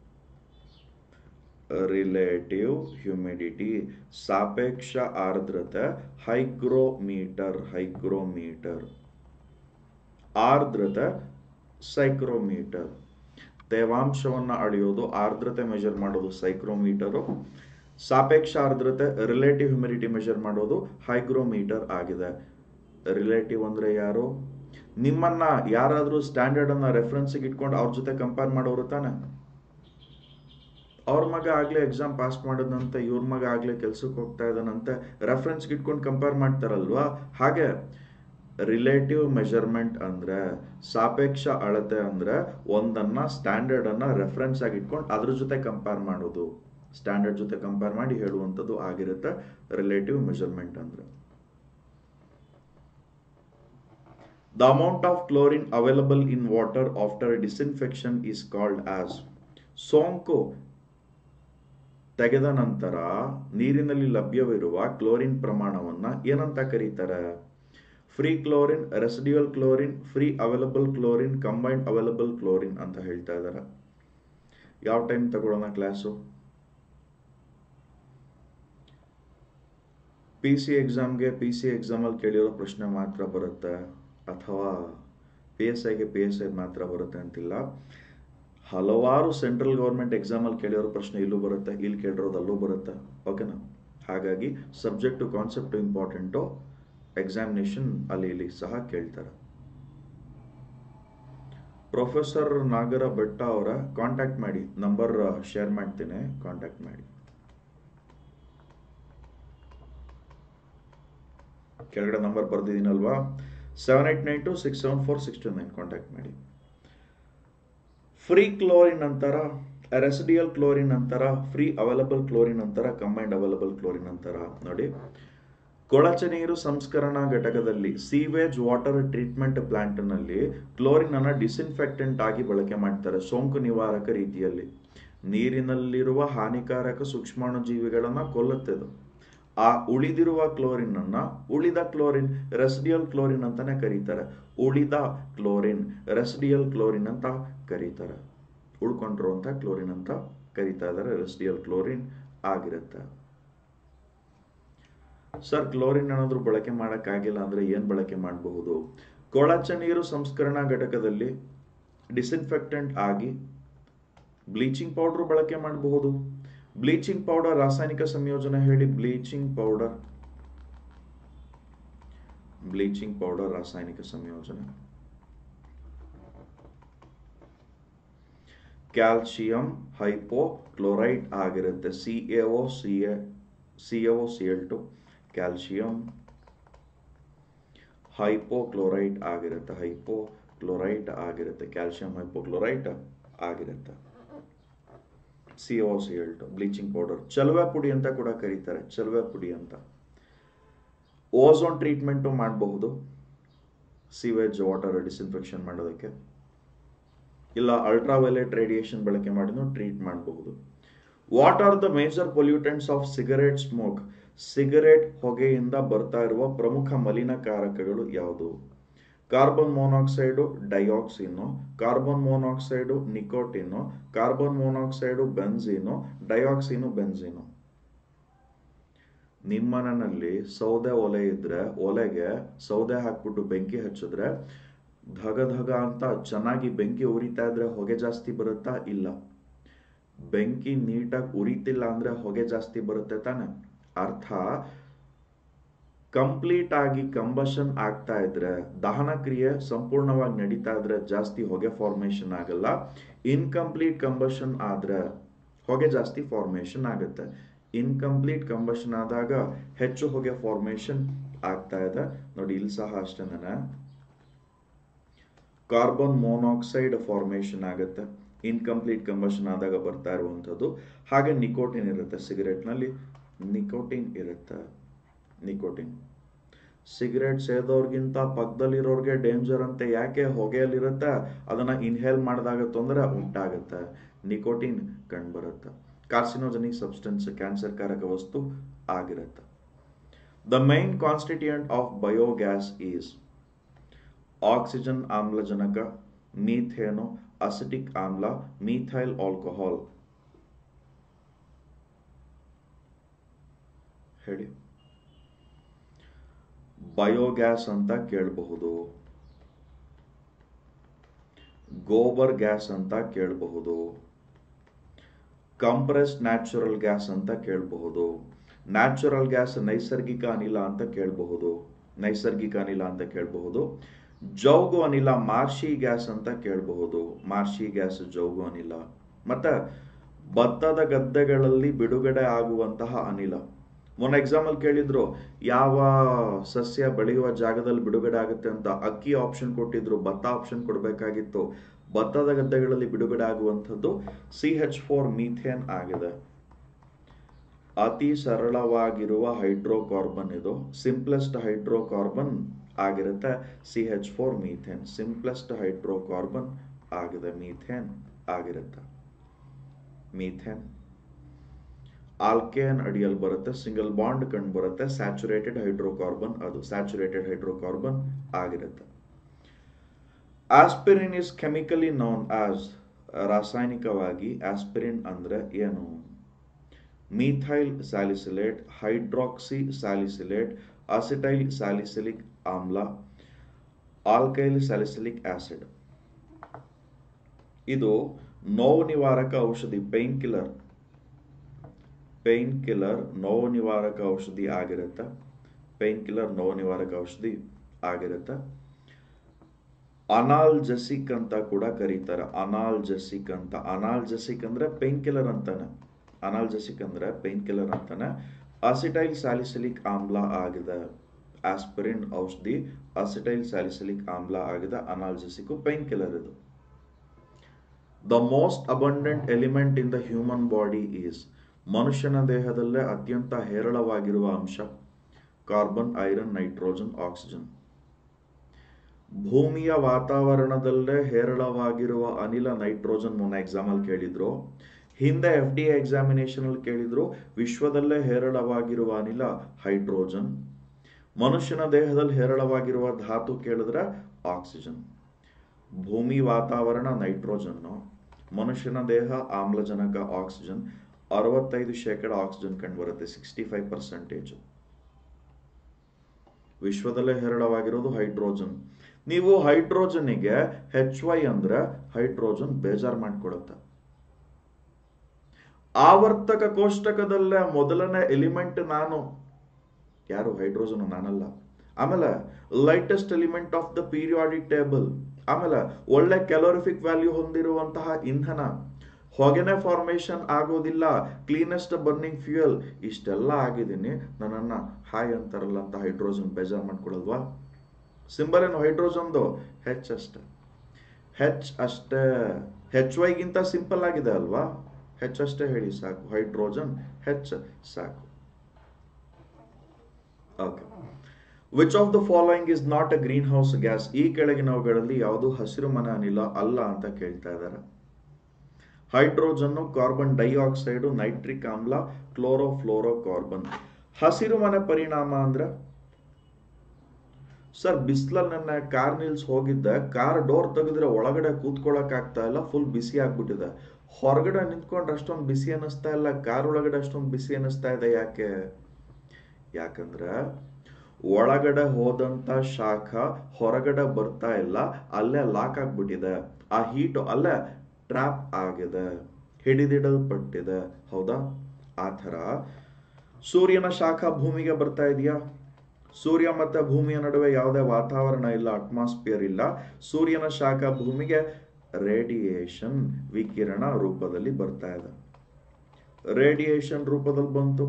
Speaker 1: ರಿಲೇಟಿವ್ ಹ್ಯೂಮಿಡಿಟಿ, ಸಾಪೇಕ್ಷ ಆರ್ದ್ರತೆ, ಹೈಗ್ರೋಮೀಟರ್. ಹೈಗ್ರೋಮೀಟರ್. ಆರ್ದ್ರತೆ ಸೈಕ್ರೋಮೀಟರ್. ತೇವಾಂಶವನ್ನ ಅಳೆಯೋದು, ಆರ್ದ್ರತೆ ಮೆಷರ್ ಮಾಡೋದು ಸೈಕ್ರೋಮೀಟರು. ಸಾಪೇಕ್ಷ ಆರ್ದ್ರತೆ ರಿಲೇಟಿವ್ ಹ್ಯೂಮಿಡಿಟಿ ಮೆಷರ್ ಮಾಡೋದು ಹೈಗ್ರೋಮೀಟರ್ ಆಗಿದೆ. ರಿಲೇಟಿವ್ ಅಂದ್ರೆ ಯಾರು? ನಿಮ್ಮನ್ನ ಯಾರಾದ್ರೂ ಸ್ಟ್ಯಾಂಡರ್ಡ್ ಅನ್ನ ರೆಫರೆನ್ಸ್ಗೆ ಇಟ್ಕೊಂಡು ಅವ್ರ ಜೊತೆ ಕಂಪೇರ್ ಮಾಡೋರು ತಾನೆ. ಅವ್ರ ಮಗ ಆಗ್ಲೇ ಎಕ್ಸಾಮ್ ಪಾಸ್ ಮಾಡೋದಂತೆ, ಇವ್ರ ಮಗ ಆಗ್ಲೇ ಕೆಲ್ಸಕ್ಕೆ ಹೋಗ್ತಾ ಇದ್ದಾನಂತೆ, ರೆಫರೆನ್ಸ್ಗೆ ಇಟ್ಕೊಂಡು ಕಂಪೇರ್ ಮಾಡ್ತಾರಲ್ವಾ? ಹಾಗೆ ರಿಲೇಟಿವ್ ಮೆಷರ್ಮೆಂಟ್ ಅಂದ್ರೆ, ಸಾಪೇಕ್ಷ ಅಳತೆ ಅಂದ್ರೆ ಒಂದನ್ನ ಸ್ಟ್ಯಾಂಡರ್ಡ್ ಅನ್ನ ರೆಫರೆನ್ಸ್ ಆಗಿ ಇಟ್ಕೊಂಡು ಅದ್ರ ಜೊತೆ ಕಂಪೇರ್ ಮಾಡೋದು, ಸ್ಟ್ಯಾಂಡರ್ಡ್ ಜೊತೆ ಕಂಪೇರ್ ಮಾಡಿ ಹೇಳುವಂಥದ್ದು ಆಗಿರುತ್ತೆ ರಿಲೇಟಿವ್ ಮೆಷರ್ಮೆಂಟ್ ಅಂದ್ರೆ. The amount of chlorine available in water after disinfection is called as. ಸೋಂಕು ತೆಗೆದ ನಂತರ ನೀರಿನಲ್ಲಿ ಲಭ್ಯವಿರುವ ಕ್ಲೋರಿನ್ ಪ್ರಮಾಣವನ್ನ ಏನಂತ ಕರೀತಾರೆ? Free chlorine, residual chlorine, free available chlorine, combined available chlorine ಅಂತ ಹೇಳ್ತಾ ಇದ್ದಾರೆ. ಯಾವ ಟೈಮ್ ತಗೊಳ್ಳೋಣ ಕ್ಲಾಸು? PC ಎಕ್ಸಾಮ್ಗೆ PC ಎಕ್ಸಾಮಲ್ಲಿ ಕೇಳಿರೋ ಪ್ರಶ್ನೆ ಮಾತ್ರ ಬರುತ್ತೆ, ಅಥವಾ PSI ಮಾತ್ರ ಬರುತ್ತೆ ಅಂತಿಲ್ಲ. ಹಲವಾರು ಸೆಂಟ್ರಲ್ ಗೌರ್ಮೆಂಟ್ ಎಕ್ಸಾಮಲ್ಲಿ ಕೇಳಿರೋ ಪ್ರಶ್ನೆ ಇಲ್ಲೂ ಬರುತ್ತೆ, ಇಲ್ಲಿ ಕೇಳಿರೋದು ಅಲ್ಲೂ ಬರುತ್ತೆ. ಓಕೆನಾ? ಹಾಗಾಗಿ ಸಬ್ಜೆಕ್ಟು ಕಾನ್ಸೆಪ್ಟು ಇಂಪಾರ್ಟೆಂಟು, ಎಕ್ಸಾಮಿನೇಷನ್ ಅಲ್ಲಿ ಇಲ್ಲಿ ಸಹ ಕೇಳ್ತಾರೆ. ಪ್ರೊಫೆಸರ್ ನಾಗರ ಬೆಟ್ಟ ಅವರ ಕಾಂಟ್ಯಾಕ್ಟ್ ಮಾಡಿ, ನಂಬರ್ ಶೇರ್ ಮಾಡ್ತೀನಿ, ಕಾಂಟ್ಯಾಕ್ಟ್ ಮಾಡಿ. ಕೆಳಗಡೆ ನಂಬರ್ ಬರ್ದಿದ್ದೀನಲ್ವಾ? 7892674629 ಕಾಂಟ್ಯಾಕ್ಟ್ ಮಾಡಿ. ಫ್ರೀ ಕ್ಲೋರಿನ್ ನಂತರ ರೆಸಿಡಿಯಲ್ ಕ್ಲೋರಿನ್ ನಂತರ ಫ್ರೀ ಅವೈಲಬಲ್ ಕ್ಲೋರಿನ್ ನಂತರ ಕಂಬೈನ್ಡ್ ಅವೈಲಬಲ್ ಕ್ಲೋರಿನ್ ನಂತರ ನೋಡಿ. ಕೊಳಚೆ ನೀರು ಸಂಸ್ಕರಣಾ ಘಟಕದಲ್ಲಿ ಸೀವೇಜ್ ವಾಟರ್ ಟ್ರೀಟ್ಮೆಂಟ್ ಪ್ಲಾಂಟ್ ನಲ್ಲಿ ಕ್ಲೋರಿನ್ ಅನ್ನ ಡಿಸ್ಇನ್ಫೆಕ್ಟೆಂಟ್ ಆಗಿ ಬಳಕೆ ಮಾಡ್ತಾರೆ, ಸೋಂಕು ನಿವಾರಕ ರೀತಿಯಲ್ಲಿ. ನೀರಿನಲ್ಲಿರುವ ಹಾನಿಕಾರಕ ಸೂಕ್ಷ್ಮಾಣುಜೀವಿಗಳನ್ನ ಕೊಲ್ಲುತ್ತದೆ. ಆ ಉಳಿದಿರುವ ಕ್ಲೋರಿನ್ ಅನ್ನ ಉಳಿದ ಕ್ಲೋರಿನ್, ರೆಸಿಡಿಯಲ್ ಕ್ಲೋರಿನ್ ಅಂತಾನೆ ಕರೀತಾರೆ. ಉಳಿದ ಕ್ಲೋರಿನ್, ರೆಸಿಡಿಯಲ್ ಕ್ಲೋರಿನ್ ಅಂತ ಕರೀತಾರೆ. ಉಳ್ಕೊಂಡಿರುವಂತ ಕ್ಲೋರಿನ್ ಅಂತ ಕರೀತಾ ಇದ್ದಾರೆ, ರೆಸಿಡಿಯಲ್ ಕ್ಲೋರಿನ್ ಆಗಿರುತ್ತೆ. ಸರ್ ಕ್ಲೋರಿನ್ ಏನಾದ್ರೂ ಬಳಕೆ ಮಾಡಕ್ಕಾಗಿಲ್ಲ ಅಂದ್ರೆ ಏನ್ ಬಳಕೆ ಮಾಡಬಹುದು? ಕೊಳಚೆ ನೀರು ಸಂಸ್ಕರಣಾ ಘಟಕದಲ್ಲಿ ಡಿಸ್ಇನ್ಫೆಕ್ಟೆಂಟ್ ಆಗಿ ಬ್ಲೀಚಿಂಗ್ ಪೌಡರ್ ಬಳಕೆ ಮಾಡಬಹುದು. ಬ್ಲೀಚಿಂಗ್ ಪೌಡರ್ ರಾಸಾಯನಿಕ ಸಂಯೋಜನೆ ಹೇಳಿ. ಬ್ಲೀಚಿಂಗ್ ಪೌಡರ್ ಬ್ಲೀಚಿಂಗ್ ಪೌಡರ್ ರಾಸಾಯನಿಕ ಸಂಯೋಜನೆ. ಕ್ಯಾಲ್ಸಿಯಂ ಹೈಪೋಕ್ಲೋರೈಡ್ ಆಗಿರುತ್ತೆ, CaOCl2. ಕ್ಯಾಲ್ಸಿಯಂ ಹೈಪೋಕ್ಲೋರೈಡ್ ಆಗಿರುತ್ತೆ, ಕ್ಯಾಲ್ಸಿಯಂ ಹೈಪೋಕ್ಲೋರೈಡ್ ಆಗಿರುತ್ತೆ. CaOCl2 bleaching powder. ಚಲುವೆ ಪುಡಿ ಅಂತ ಕೂಡ ಕರೀತಾರೆ, ಚಲುವೆ ಪುಡಿ ಅಂತ. ಓಝೋನ್ ಟ್ರೀಟ್ಮೆಂಟು ಮಾಡಬಹುದು, ಸೀವೇಜ್ ವಾಟರ್ ಡಿಸ್ಇನ್ಫೆಕ್ಷನ್ ಮಾಡೋದಕ್ಕೆ, ಇಲ್ಲ ಅಲ್ಟ್ರಾವೈಲೆಟ್ ರೇಡಿಯೇಷನ್ ಬಳಕೆ ಮಾಡಿನೂ ಟ್ರೀಟ್ ಮಾಡಬಹುದು. What are the major pollutants of cigarette smoke? Cigarette ಹೊಗೆಯಿಂದ ಬರ್ತಾ ಇರುವ ಪ್ರಮುಖ ಮಲಿನಕಾರಕಗಳು ಯಾವುದು? Carbon monoxide dioxin, carbon monoxide nicotine, carbon monoxide benzene, dioxin benzene. ನಿಮ್ಮನೆಯಲ್ಲಿ ಸೌದೆ ಒಲೆ ಇದ್ರೆ ಒಲೆಗೆ ಸೌದೆ ಹಾಕ್ಬಿಟ್ಟು ಬೆಂಕಿ ಹಚ್ಚಿದ್ರೆ ಧಗ ಧಗ ಅಂತ ಚೆನ್ನಾಗಿ ಬೆಂಕಿ ಉರಿತಾ ಇದ್ರೆ ಹೊಗೆ ಜಾಸ್ತಿ ಬರುತ್ತಾ? ಇಲ್ಲ. ಬೆಂಕಿ ನೀಟಾಗಿ ಉರಿತಿಲ್ಲ ಅಂದ್ರೆ ಹೊಗೆ ಜಾಸ್ತಿ ಬರುತ್ತೆ ತಾನೆ. ಅರ್ಥ, ಕಂಪ್ಲೀಟ್ ಆಗಿ ಕಂಬಷನ್ ಆಗ್ತಾ ಇದ್ರೆ, ದಹನ ಕ್ರಿಯೆ ಸಂಪೂರ್ಣವಾಗಿ ನಡೀತಾ ಇದ್ರೆ ಜಾಸ್ತಿ ಹೊಗೆ ಫಾರ್ಮೇಷನ್ ಆಗಲ್ಲ. ಇನ್ಕಂಪ್ಲೀಟ್ ಕಂಬಷನ್ ಆದ್ರೆ ಹೊಗೆ ಜಾಸ್ತಿ ಫಾರ್ಮೇಷನ್ ಆಗುತ್ತೆ. ಇನ್ಕಂಪ್ಲೀಟ್ ಕಂಬಷನ್ ಆದಾಗ ಹೆಚ್ಚು ಹೊಗೆ ಫಾರ್ಮೇಷನ್ ಆಗ್ತಾ ಇದೆ. ನೋಡಿ ಇಲ್ಲಿ ಸಹ ಅಷ್ಟೇನೆ, ಕಾರ್ಬನ್ ಮೊನಾಕ್ಸೈಡ್ ಫಾರ್ಮೇಷನ್ ಆಗುತ್ತೆ ಇನ್ಕಂಪ್ಲೀಟ್ ಕಂಬಷನ್ ಆದಾಗ ಬರ್ತಾ ಇರುವಂಥದ್ದು. ಹಾಗೆ ನಿಕೋಟಿನ್ ಇರುತ್ತೆ, ಸಿಗರೇಟ್ನಲ್ಲಿ ನಿಕೋಟಿನ್ ಇರುತ್ತೆ. ನಿಕೋಟಿನ್ ಸಿಗರೇಟ್ ಸೇದೋರ್ಗಿಂತ ಪಕ್ಕದಲ್ಲಿರೋರ್ಗೆ ಡೇಂಜರ್ ಅಂತೆ. ಯಾಕೆ? ಹೊಗೆಯಲ್ಲಿರುತ್ತೆ, ಅದನ್ನ ಇನ್ಹೇಲ್ ಮಾಡಿದಾಗ ತೊಂದರೆ ಉಂಟಾಗುತ್ತೆ, ನಿಕೋಟಿನ್ ಕಂಡುಬರುತ್ತೆ. ಕಾರ್ಸಿನೋಜೆನಿಕ್ ಸಬ್ಸ್ಟೆನ್ಸ್, ಕ್ಯಾನ್ಸರ್ ಕಾರಕ ವಸ್ತು ಆಗಿರುತ್ತೆ. The main constituent of biogas is oxygen ಆಮ್ಲಜನಕ, ಮೀಥೇನು, ಅಸಿಟಿಕ್ ಆಮ್ಲ, ಮೀಥೈಲ್ ಆಲ್ಕೋಹಾಲ್. ಹೇಳಿ. ಬಯೋಗ್ಯಾಸ್ ಅಂತ ಕೇಳಬಹುದು, ಗೋಬರ್ ಗ್ಯಾಸ್ ಅಂತ ಕೇಳಬಹುದು, ಕಂಪ್ರೆಸ್ಡ್ ನ್ಯಾಚುರಲ್ ಗ್ಯಾಸ್ ಅಂತ ಕೇಳಬಹುದು, ನ್ಯಾಚುರಲ್ ಗ್ಯಾಸ್ ನೈಸರ್ಗಿಕ ಅನಿಲ ಅಂತ ಕೇಳಬಹುದು, ಜೌಗು ಅನಿಲ ಮಾರ್ಷಿ ಗ್ಯಾಸ್ ಅಂತ ಕೇಳಬಹುದು, ಮಾರ್ಷಿ ಗ್ಯಾಸ್ ಜೌಗು ಅನಿಲ. ಮತ್ತೆ ಭತ್ತದ ಗದ್ದೆಗಳಲ್ಲಿ ಬಿಡುಗಡೆ ಆಗುವಂತಹ ಅನಿಲ. ಮೊನ್ನೆ ಎಕ್ಸಾಂಪಲ್ ಕೇಳಿದ್ರು, ಯಾವ ಸಸ್ಯ ಬೆಳೆಯುವ ಜಾಗದಲ್ಲಿ ಬಿಡುಗಡೆ ಆಗುತ್ತೆ ಅಂತ. ಅಕ್ಕಿ ಆಪ್ಷನ್ ಕೊಟ್ಟಿದ್ರು, ಭತ್ತ ಆಪ್ಷನ್ ಕೊಡಬೇಕಾಗಿತ್ತು. ಭತ್ತದ ಗದ್ದೆಗಳಲ್ಲಿ ಬಿಡುಗಡೆ ಆಗುವಂಥದ್ದು CH4 ಮೀಥೇನ್ ಆಗಿದೆ. ಅತಿ ಸರಳವಾಗಿರುವ ಹೈಡ್ರೋಕಾರ್ಬನ್ ಇದು, ಸಿಂಪ್ಲೆಸ್ಟ್ ಹೈಡ್ರೋಕಾರ್ಬನ್ ಆಗಿರುತ್ತೆ CH4 ಮೀಥೇನ್. ಸಿಂಪ್ಲೆಸ್ಟ್ ಹೈಡ್ರೋಕಾರ್ಬನ್ ಆಗಿದೆ, ಮೀಥೇನ್ ಆಗಿರುತ್ತೆ. ಮೀಥೇನ್ ಆಲ್ಕೇನ್ ಅಡಿಯಲ್ಲಿ ಬರುತ್ತೆ, ಸಿಂಗಲ್ ಬಾಂಡ್ ಕಂಡು ಬರುತ್ತೆ. ಸ್ಯಾಚುರೇಟೆಡ್ ಹೈಡ್ರೋಕಾರ್ಬನ್, ಅದು ಸ್ಯಾಚುರೇಟೆಡ್ ಹೈಡ್ರೋಕಾರ್ಬನ್ ಆಗಿರುತ್ತೆ. Aspirin is chemically known as, ರಾಸಾಯನಿಕವಾಗಿ ಆಸ್ಪಿರಿನ್ ಅಂದ್ರೆ ಏನು? Methyl salicylate, hydroxy salicylate, acetyl salicylic ಆಮ್ಲ, ಆಲ್ಕೈಲ್ ಸ್ಯಾಲಿಸಿಲಿಕ್ ಆಸಿಡ್. ಇದು ನೋವು ನಿವಾರಕ ಔಷಧಿ, ಪೇನ್ ಕಿಲ್ಲರ್ ನೋವು ನಿವಾರಕ ಔಷಧಿ ಆಗಿರುತ್ತೆ. ಅನಾಲ್ಜೆಸಿಕ್ ಅಂತ ಕೂಡ ಕರೀತಾರೆ. ಅನಾಲ್ಜೆಸಿಕ್ ಅಂದ್ರೆ ಪೇನ್ ಕಿಲ್ಲರ್ ಅಂತಾನೆ. ಅಸಿಟೈಲ್ ಸ್ಯಾಲಿಸಿಲಿಕ್ ಆಮ್ಲ ಆಗಿದೆ. ಆಸ್ಪಿರಿನ್ ಔಷಧಿ ಅಸಿಟೈಲ್ ಸ್ಯಾಲಿಸಿಲಿಕ್ ಆಮ್ಲ ಆಗಿದೆ. ಅನಾಲ್ಜೆಸಿಕ್ ಪೇನ್ ಕಿಲ್ಲರ್ ಇದು. The most abundant element in the human body is, ಮನುಷ್ಯನ ದೇಹದಲ್ಲೇ ಅತ್ಯಂತ ಹೇರಳವಾಗಿರುವ ಅಂಶ ಕಾರ್ಬನ್, ಐರನ್, ನೈಟ್ರೋಜನ್, ಆಕ್ಸಿಜನ್. ಭೂಮಿಯ ವಾತಾವರಣದಲ್ಲೇ ಹೇರಳವಾಗಿರುವ ಅನಿಲ ನೈಟ್ರೋಜನ್. ಮೊನ್ನೆ ಎಕ್ಸಾಂಪಲ್ ಕೇಳಿದ್ರು, ಹಿಂದೆ FDA ಎಕ್ಸಾಮಿನೇಷನ್ ಅಲ್ಲಿ ಕೇಳಿದ್ರು, ವಿಶ್ವದಲ್ಲೇ ಹೇರಳವಾಗಿರುವ ಅನಿಲ ಹೈಡ್ರೋಜನ್. ಮನುಷ್ಯನ ದೇಹದಲ್ಲಿ ಹೇರಳವಾಗಿರುವ ಧಾತು ಕೇಳಿದ್ರೆ ಆಕ್ಸಿಜನ್. ಭೂಮಿ ವಾತಾವರಣ ನೈಟ್ರೋಜನ್ನು, ಮನುಷ್ಯನ ದೇಹ ಆಮ್ಲಜನಕ ಆಕ್ಸಿಜನ್. 65% ಆಕ್ಸಿಜನ್ ಕಂಡು ಬರುತ್ತೆ, 65%. ವಿಶ್ವದಲ್ಲೇ ಹೇರಳವಾಗಿರೋದು ಹೈಡ್ರೋಜನ್. ನೀವು ಹೈಡ್ರೋಜನ್ಗೆ HY ಅಂದ್ರೆ ಹೈಡ್ರೋಜನ್ ಬೇಜಾರು ಮಾಡಿಕೊಡುತ್ತೆ. ಆವರ್ತಕ ಕೋಷ್ಟಕದಲ್ಲೇ ಮೊದಲನೇ ಎಲಿಮೆಂಟ್ ನಾನು. ಯಾರು? ಹೈಡ್ರೋಜನ್, ನಾನಲ್ಲ. ಆಮೇಲೆ lightest element of the periodic table, ಆಮೇಲೆ ಒಳ್ಳೆ ಕ್ಯಾಲೋರಿಫಿಕ್ ವ್ಯಾಲ್ಯೂ ಹೊಂದಿರುವಂತಹ ಇಂಧನ, ಹೊಗೆನೆ ಫಾರ್ಮೇಶನ್ ಆಗೋದಿಲ್ಲ, ಕ್ಲೀನೆಸ್ಟ್ ಬರ್ನಿಂಗ್ ಫ್ಯೂಯಲ್, ಇಷ್ಟೆಲ್ಲ ಆಗಿದ್ದೀನಿ, ನನ್ನನ್ನು ಹಾಯ್ ಅಂತಾರಲ್ಲ ಅಂತ ಹೈಡ್ರೋಜನ್ ಬೇಜಾರು ಮಾಡ್ಕೊಳ್ಳಲ್ವಾ? ಸಿಂಬಲ್ ಏನು ಹೈಡ್ರೋಜನ್ದು? ಹೆಚ್ ಅಷ್ಟೇ. ಹೆಚ್ ಅಷ್ಟೇ. ಹೆಚ್ ವೈಗಿಂತ ಸಿಂಪಲ್ ಆಗಿದೆ ಅಲ್ವಾ? ಹೆಚ್ ಅಷ್ಟೇ ಹೇಳಿ ಸಾಕು. ಹೈಡ್ರೋಜನ್ ಹೆಚ್ ಸಾಕು. Okay. Which of the following is not a green house gas? ಈ ಕೆಳಗಿನವುಗಳಲ್ಲಿ ಯಾವುದು ಹಸಿರು ಮನೆ ಅನಿಲ ಅಲ್ಲ ಅಂತ ಕೇಳ್ತಾ ಇದ್ದಾರೆ. ಹೈಡ್ರೋಜನ್ನು, ಕಾರ್ಬನ್ ಡೈಆಕ್ಸೈಡು, ನೈಟ್ರಿಕ್ ಆಮ್ಲ, ಕ್ಲೋರೋಫ್ಲೋರೋ ಕಾರ್ಬನ್. ಹಸಿರು ಮನೆ ಪರಿಣಾಮ ಅಂದ್ರೆ ಸರ್, ಬಿಸಿಲನ್ನ ಕಾರ್ ನಿಲ್ಸ್ ಹೋಗಿದ್ದೆ, ಕಾರ್ ಡೋರ್ ತೆಗೆದ್ರೆ ಒಳಗಡೆ ಕೂತ್ಕೊಳ್ಳಕ್ ಆಗ್ತಾ ಇಲ್ಲ, ಫುಲ್ ಬಿಸಿ ಆಗ್ಬಿಟ್ಟಿದೆ. ಹೊರಗಡೆ ನಿಂತ್ಕೊಂಡ್ರೆ ಅಷ್ಟೊಂದು ಬಿಸಿ ಅನ್ನಿಸ್ತಾ ಇಲ್ಲ, ಕಾರ್ ಒಳಗಡೆ ಅಷ್ಟೊಂದು ಬಿಸಿ ಅನ್ನಿಸ್ತಾ ಇದೆ. ಯಾಕೆ? ಯಾಕಂದ್ರೆ ಒಳಗಡೆ ಹೋದಂತ ಶಾಖ ಹೊರಗಡೆ ಬರ್ತಾ ಇಲ್ಲ, ಅಲ್ಲೇ ಲಾಕ್ ಆಗ್ಬಿಟ್ಟಿದೆ. ಆ ಹೀಟ್ ಅಲ್ಲೇ ಟ್ರ್ಯಾಪ್ ಆಗಿದೆ, ಹಿಡಿದಿಡಲ್ಪಟ್ಟಿದೆ. ಹೌದಾ? ಆ ಥರ ಸೂರ್ಯನ ಶಾಖ ಭೂಮಿಗೆ ಬರ್ತಾ ಇದೆಯಾ? ಸೂರ್ಯ ಮತ್ತೆ ಭೂಮಿಯ ನಡುವೆ ಯಾವುದೇ ವಾತಾವರಣ ಇಲ್ಲ, ಅಟ್ಮಾಸ್ಫಿಯರ್ ಇಲ್ಲ. ಸೂರ್ಯನ ಶಾಖ ಭೂಮಿಗೆ ರೇಡಿಯೇಷನ್, ವಿಕಿರಣ ರೂಪದಲ್ಲಿ ಬರ್ತಾ ಇದೆ. ರೇಡಿಯೇಷನ್ ರೂಪದಲ್ಲಿ ಬಂತು.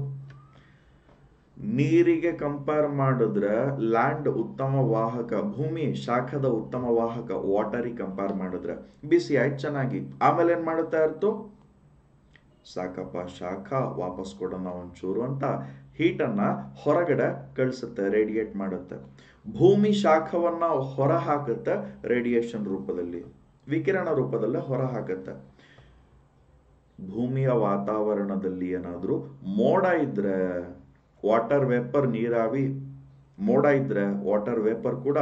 Speaker 1: ನೀರಿಗೆ ಕಂಪೇರ್ ಮಾಡಿದ್ರೆ ಲ್ಯಾಂಡ್ ಉತ್ತಮ ವಾಹಕ, ಭೂಮಿ ಶಾಖದ ಉತ್ತಮ ವಾಹಕ. ವಾಟರಿಗೆ ಕಂಪೇರ್ ಮಾಡಿದ್ರೆ ಬಿಸಿ ಆಯ್ತು ಚೆನ್ನಾಗಿ. ಆಮೇಲೆ ಏನ್ ಮಾಡುತ್ತಾ ಇರ್ತು? ಸಾಕಪ್ಪ ಶಾಖ, ವಾಪಸ್ ಕೊಡೋಣ ಒಂಚೂರು ಅಂತ ಹೀಟನ್ನ ಹೊರಗಡೆ ಕಳಿಸುತ್ತೆ, ರೇಡಿಯೇಟ್ ಮಾಡುತ್ತೆ. ಭೂಮಿ ಶಾಖವನ್ನ ಹೊರ ಹಾಕುತ್ತೆ ರೇಡಿಯೇಷನ್ ರೂಪದಲ್ಲಿ, ವಿಕಿರಣ ರೂಪದಲ್ಲೇ ಹೊರ ಹಾಕುತ್ತೆ. ಭೂಮಿಯ ವಾತಾವರಣದಲ್ಲಿ ಏನಾದ್ರೂ ಮೋಡ ಇದ್ರೆ, ವಾಟರ್ ವೇಪರ್, ನೀರಾವಿ ಮೋಡ ಇದ್ರೆ ವಾಟರ್ ವೇಪರ್ ಕೂಡ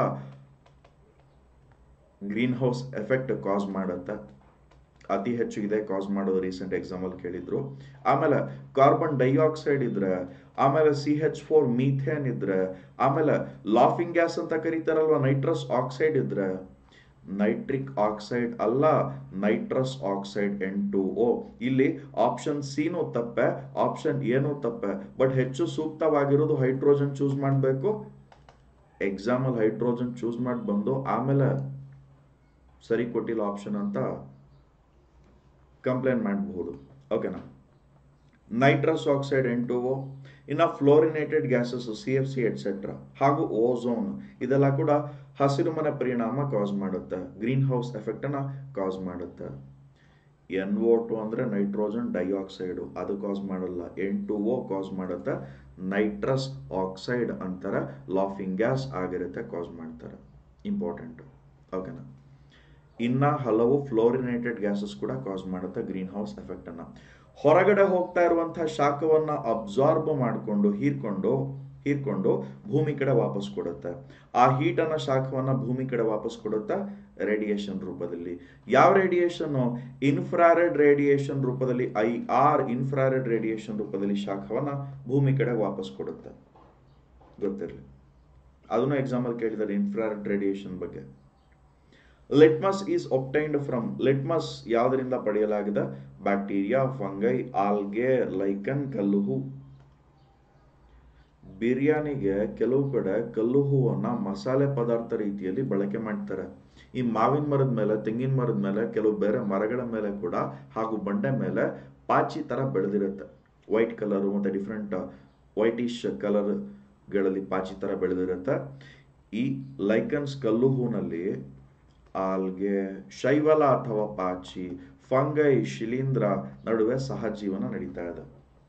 Speaker 1: ಗ್ರೀನ್ ಹೌಸ್ ಎಫೆಕ್ಟ್ ಕಾಸ್ ಮಾಡುತ್ತೆ. ಅತಿ ಹೆಚ್ಚು ಇದೆ ಕಾಸ್ ಮಾಡೋದು, ರೀಸೆಂಟ್ ಎಕ್ಸಾಂಪಲ್ ಕೇಳಿದ್ರು. ಆಮೇಲೆ ಕಾರ್ಬನ್ ಡೈಆಕ್ಸೈಡ್ ಇದ್ರೆ, ಆಮೇಲೆ CH4 ಮೀಥೇನ್ ಇದ್ರೆ, ಆಮೇಲೆ ಲಾಫಿಂಗ್ ಗ್ಯಾಸ್ ಅಂತ ಕರೀತಾರಲ್ವಾ ನೈಟ್ರಸ್ ಆಕ್ಸೈಡ್ ಇದ್ರೆ, ನೈಟ್ರಿಕ್ ಆಕ್ಸೈಡ್ ಅಲ್ಲ, ನೈಟ್ರಸ್ ಆಕ್ಸೈಡ್ N2O. ಇಲ್ಲಿ ಆಪ್ಷನ್ ಸಿನೂ ತಪ್ಪೆ, ಆಪ್ಷನ್ ಏನೂ ತಪ್ಪೆ. ಬಟ್ ಹೆಚ್ಚು ಸೂಕ್ತವಾಗಿರೋದು ಹೈಡ್ರೋಜನ್ ಚೂಸ್ ಮಾಡಬೇಕು. ಎಕ್ಸಾಮಲ್ ಹೈಡ್ರೋಜನ್ ಚೂಸ್ ಮಾಡಿ ಬಂದು ಆಮೇಲೆ ಸರಿ ಕೊಟ್ಟಿಲ್ಲ ಆಪ್ಷನ್ ಅಂತ ಕಂಪ್ಲೇಂಟ್ ಮಾಡಬಹುದು. ಓಕೆನಾ? ನೈಟ್ರಸ್ ಆಕ್ಸೈಡ್ N2O, ಇನ್ನು ಫ್ಲೋರಿನೇಟೆಡ್ ಗ್ಯಾಸಸ್ CFC ಎಟ್ಸೆಟ್ರಾ, ಹಾಗೂ ಓಝೋನ್, ಇದೆಲ್ಲ ಕೂಡ ಹಸಿರು ಮನೆ ಪರಿಣಾಮ ಕಾಸ್ ಮಾಡುತ್ತೆ, ಗ್ರೀನ್ ಹೌಸ್ ಎಫೆಕ್ಟ್ ಅನ್ನ ಕಾಸ್ ಮಾಡುತ್ತೆ. NO2 ಅಂದ್ರೆ ನೈಟ್ರೋಜನ್ ಡೈಆಕ್ಸೈಡ್, ಅದು ಕಾಸ್ ಮಾಡಲ್ಲ. N2O ಕಾಸ್ ಮಾಡುತ್ತೆ. ನೈಟ್ರಸ್ ಆಕ್ಸೈಡ್ ಅಂತಾರೆ, ಲಾಫಿಂಗ್ ಗ್ಯಾಸ್ ಆಗಿರುತ್ತೆ, ಕಾಸ್ ಮಾಡ್ತಾರೆ. ಇಂಪಾರ್ಟೆಂಟ್. ಓಕೆನಾ? ಇನ್ನ ಹಲವು ಫ್ಲೋರಿನೇಟೆಡ್ ಗ್ಯಾಸಸ್ ಕೂಡ ಕಾಸ್ ಮಾಡುತ್ತೆ ಗ್ರೀನ್ ಹೌಸ್ ಎಫೆಕ್ಟ್ ಅನ್ನ. ಹೊರಗಡೆ ಹೋಗ್ತಾ ಇರುವಂತಹ ಶಾಖವನ್ನ ಅಬ್ಸಾರ್ಬ್ ಮಾಡಿಕೊಂಡು ಹೀರ್ಕೊಂಡು ಭೂಮಿ ಕಡೆ ವಾಪಸ್ ಕೊಡುತ್ತೆ. ಆ ಹೀಟ್ ಅನ್ನ, ಶಾಖವನ್ನ ಭೂಮಿ ಕಡೆ ವಾಪಸ್ ಕೊಡುತ್ತೆ ರೇಡಿಯೇಷನ್ ರೂಪದಲ್ಲಿ. ಯಾವ ರೇಡಿಯೇಷನ್? ಇನ್ಫ್ರಾರೆಡ್ ರೇಡಿಯೇಷನ್ ರೂಪದಲ್ಲಿ, IR ಇನ್ಫ್ರಾರೆಡ್ ರೇಡಿಯೇಷನ್ ರೂಪದಲ್ಲಿ ಶಾಖವನ್ನ ಭೂಮಿ ಕಡೆ ವಾಪಸ್ ಕೊಡುತ್ತೆ. ಗೊತ್ತಿರಲಿ, ಅದನ್ನು ಎಕ್ಸಾಂಪಲ್ ಕೇಳಿದ್ದಾರೆ ಇನ್ಫ್ರಾರೆಡ್ ರೇಡಿಯೇಷನ್ ಬಗ್ಗೆ. Litmus is obtained from, litmus ಯಾವುದರಿಂದ ಪಡೆಯಲಾಗಿದೆ? ಬ್ಯಾಕ್ಟೀರಿಯಾ, ಫಂಗೈ, ಆಲ್ಗೆ, ಲೈಕನ್, ಕಲ್ಲುಹು. ಬಿರಿಯಾನಿಗೆ ಕೆಲವು ಕಡೆ ಕಲ್ಲು ಹೂವನ್ನ ಮಸಾಲೆ ಪದಾರ್ಥ ರೀತಿಯಲ್ಲಿ ಬಳಕೆ ಮಾಡ್ತಾರೆ. ಈ ಮಾವಿನ ಮರದ ಮೇಲೆ, ತೆಂಗಿನ ಮರದ ಮೇಲೆ, ಕೆಲವು ಬೇರೆ ಮರಗಳ ಮೇಲೆ ಕೂಡ, ಹಾಗೂ ಬಂಡೆ ಮೇಲೆ ಪಾಚಿ ತರ ಬೆಳೆದಿರುತ್ತೆ. ವೈಟ್ ಕಲರ್ ಮತ್ತೆ ಡಿಫ್ರೆಂಟ್ ವೈಟಿಶ್ ಕಲರ್ ಗಳಲ್ಲಿ ಪಾಚಿ ತರ ಬೆಳೆದಿರುತ್ತೆ. ಈ ಲೈಕನ್ಸ್ ಕಲ್ಲು ಹೂನಲ್ಲಿ ಆಲ್ಗೆ, ಶೈವಲ ಅಥವಾ ಪಾಚಿ, ಫಂಗೈ, ಶಿಲೀಂಧ್ರ ನಡುವೆ ಸಹಜೀವನ ನಡೀತಾ ಇದೆ.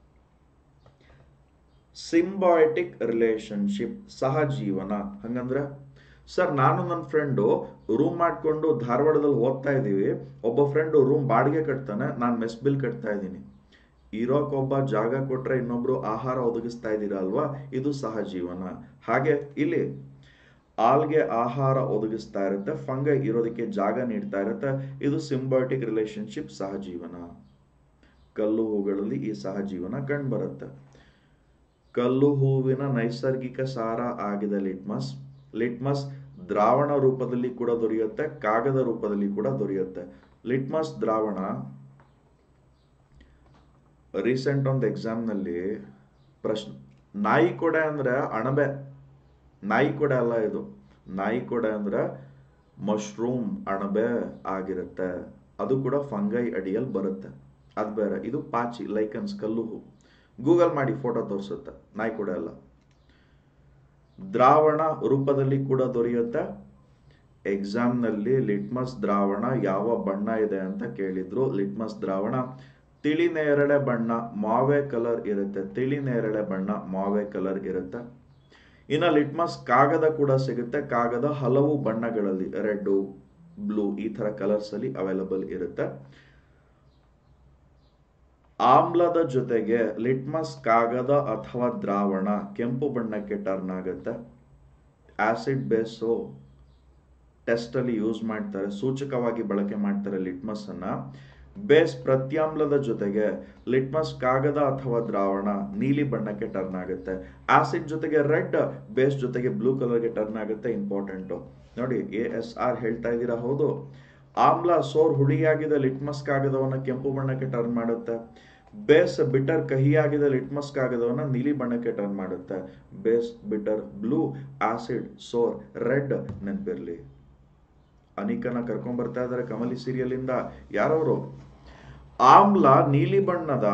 Speaker 1: ಸಿಂಬಯೋಟಿಕ್ ರಿಲೇಶನ್ಶಿಪ್, ಸಹಜೀವನ. ಹಂಗಂದ್ರೆ ಸರ್, ನಾನು ನನ್ನ ಫ್ರೆಂಡು ರೂಮ್ ಮಾಡ್ಕೊಂಡು ಧಾರವಾಡದಲ್ಲಿ ಓದ್ತಾ ಇದ್ದೀವಿ. ಒಬ್ಬ ಫ್ರೆಂಡು ರೂಮ್ ಬಾಡಿಗೆ ಕಟ್ತಾನೆ, ನಾನು ಮೆಸ್ ಬಿಲ್ ಕಟ್ತಾ ಇದ್ದೀನಿ. ಇರೋಕೊಬ್ಬ ಜಾಗ ಕೊಟ್ರೆ ಇನ್ನೊಬ್ರು ಆಹಾರ ಒದಗಿಸ್ತಾ ಇದ್ದೀರಾ ಅಲ್ವಾ? ಇದು ಸಹಜೀವನ. ಹಾಗೆ ಇಲ್ಲಿ ಆಲ್ಗೆ ಆಹಾರ ಒದಗಿಸ್ತಾ ಇರುತ್ತೆ, ಫಂಗೈ ಇರೋದಕ್ಕೆ ಜಾಗ ನೀಡ್ತಾ ಇರುತ್ತೆ. ಇದು ಸಿಂಬಯೋಟಿಕ್ ರಿಲೇಶನ್ಶಿಪ್, ಸಹಜೀವನ. ಕಲ್ಲು ಹೂಗಳಲ್ಲಿ ಈ ಸಹಜೀವನ ಕಂಡುಬರುತ್ತೆ. ಕಲ್ಲು ಹೂವಿನ ನೈಸರ್ಗಿಕ ಸಾರ ಆಗಿದೆ ಲಿಟ್ಮಸ್. ಲಿಟ್ಮಸ್ ದ್ರಾವಣ ರೂಪದಲ್ಲಿ ಕೂಡ ದೊರೆಯುತ್ತೆ, ಕಾಗದ ರೂಪದಲ್ಲಿ ಕೂಡ ದೊರೆಯುತ್ತೆ. ಲಿಟ್ಮಸ್ ದ್ರಾವಣ ರೀಸೆಂಟ್ ಒಂದು ಎಕ್ಸಾಮ್ ನಲ್ಲಿ ಪ್ರಶ್ನೆ, ನಾಯಿ ಕೊಡೆ ಅಂದ್ರೆ ಅಣಬೆ, ನಾಯಿ ಕೊಡೆ ಅಲ್ಲ ಇದು. ನಾಯಿ ಕೊಡೆ ಅಂದ್ರೆ ಮಶ್ರೂಮ್ ಅಣಬೆ ಆಗಿರುತ್ತೆ, ಅದು ಕೂಡ ಫಂಗೈ ಅಡಿಯಲ್ಲಿ ಬರುತ್ತೆ, ಅದು ಬೇರೆ. ಇದು ಪಾಚಿ ಲೈಕನ್ಸ್ ಕಲ್ಲು ಹೂ. ಗೂಗಲ್ ಮಾಡಿ ಫೋಟೋ ತೋರಿಸುತ್ತೆ, ನಾಯಿ ಕೊಡೆ ಅಲ್ಲ. ದ್ರಾವಣ ರೂಪದಲ್ಲಿ ಕೂಡ ದೊರೆಯುತ್ತೆ. ಎಕ್ಸಾಮ್ನಲ್ಲಿ ಲಿಟ್ಮಸ್ ದ್ರಾವಣ ಯಾವ ಬಣ್ಣ ಇದೆ ಅಂತ ಕೇಳಿದ್ರು. ಲಿಟ್ಮಸ್ ದ್ರಾವಣ ತಿಳಿ ನೇರಳೆ ಬಣ್ಣ, ಮಾವೆ ಕಲರ್ ಇರುತ್ತೆ. ತಿಳಿ ನೇರಳೆ ಬಣ್ಣ, ಮಾವೆ ಕಲರ್ ಇರುತ್ತೆ. ಇನ್ನು ಲಿಟ್ಮಸ್ ಕಾಗದ ಕೂಡ ಸಿಗುತ್ತೆ. ಕಾಗದ ಹಲವು ಬಣ್ಣಗಳಲ್ಲಿ, ರೆಡ್, ಬ್ಲೂ, ಈ ತರ ಕಲರ್ಸ್ ಅಲ್ಲಿ ಅವೈಲಬಲ್ ಇರುತ್ತೆ. ಆಮ್ಲದ ಜೊತೆಗೆ ಲಿಟ್ಮಸ್ ಕಾಗದ ಅಥವಾ ದ್ರಾವಣ ಕೆಂಪು ಬಣ್ಣಕ್ಕೆ ಟರ್ನ್ ಆಗುತ್ತೆ. ಆಸಿಡ್ ಬೇಸು ಟೆಸ್ಟ್ ಅಲ್ಲಿ ಯೂಸ್ ಮಾಡ್ತಾರೆ, ಸೂಚಕವಾಗಿ ಬಳಕೆ ಮಾಡ್ತಾರೆ ಲಿಟ್ಮಸ್ ಅನ್ನ. ಬೇಸ್ ಪ್ರತ್ಯಾಮ್ಲದ ಜೊತೆಗೆ ಲಿಟ್ಮಸ್ ಕಾಗದ ಅಥವಾ ದ್ರಾವಣ ನೀಲಿ ಬಣ್ಣಕ್ಕೆ ಟರ್ನ್ ಆಗುತ್ತೆ. ಆಸಿಡ್ ಜೊತೆಗೆ ರೆಡ್, ಬೇಸ್ ಜೊತೆಗೆ ಬ್ಲೂ ಕಲರ್ಗೆ ಟರ್ನ್ ಆಗುತ್ತೆ. ಇಂಪಾರ್ಟೆಂಟ್ ನೋಡಿ, ASR ಹೇಳ್ತಾ ಇದ್ದೀರಾ, ಹೌದು. ಆಮ್ಲ ಸೋರ್ ಹುಳಿಯಾಗಿದೆ ಲಿಟ್ಮಸ್ ಕಾಗದವನ್ನ ಕೆಂಪು ಬಣ್ಣಕ್ಕೆ ಟರ್ನ್ ಮಾಡುತ್ತೆ. ಬೇಸ್ ಬಿಟರ್ ಕಹಿಯಾಗಿದೆ ಲಿಟ್ಮಸ್ ಕಾಗದವನ್ನ ನೀಲಿ ಬಣ್ಣಕ್ಕೆ ಟರ್ನ್ ಮಾಡುತ್ತೆ. Base bitter blue, acid sour red. ನೆನಪಿರ್ಲಿ. ಅನಿಕನ ಕರ್ಕೊಂಡ್ ಬರ್ತಾ ಇದಾರೆ ಕಮಲಿ ಸೀರಿಯಲ್ ಇಂದ. ಯಾರವರು? ಆಮ್ಲ ನೀಲಿ ಬಣ್ಣದ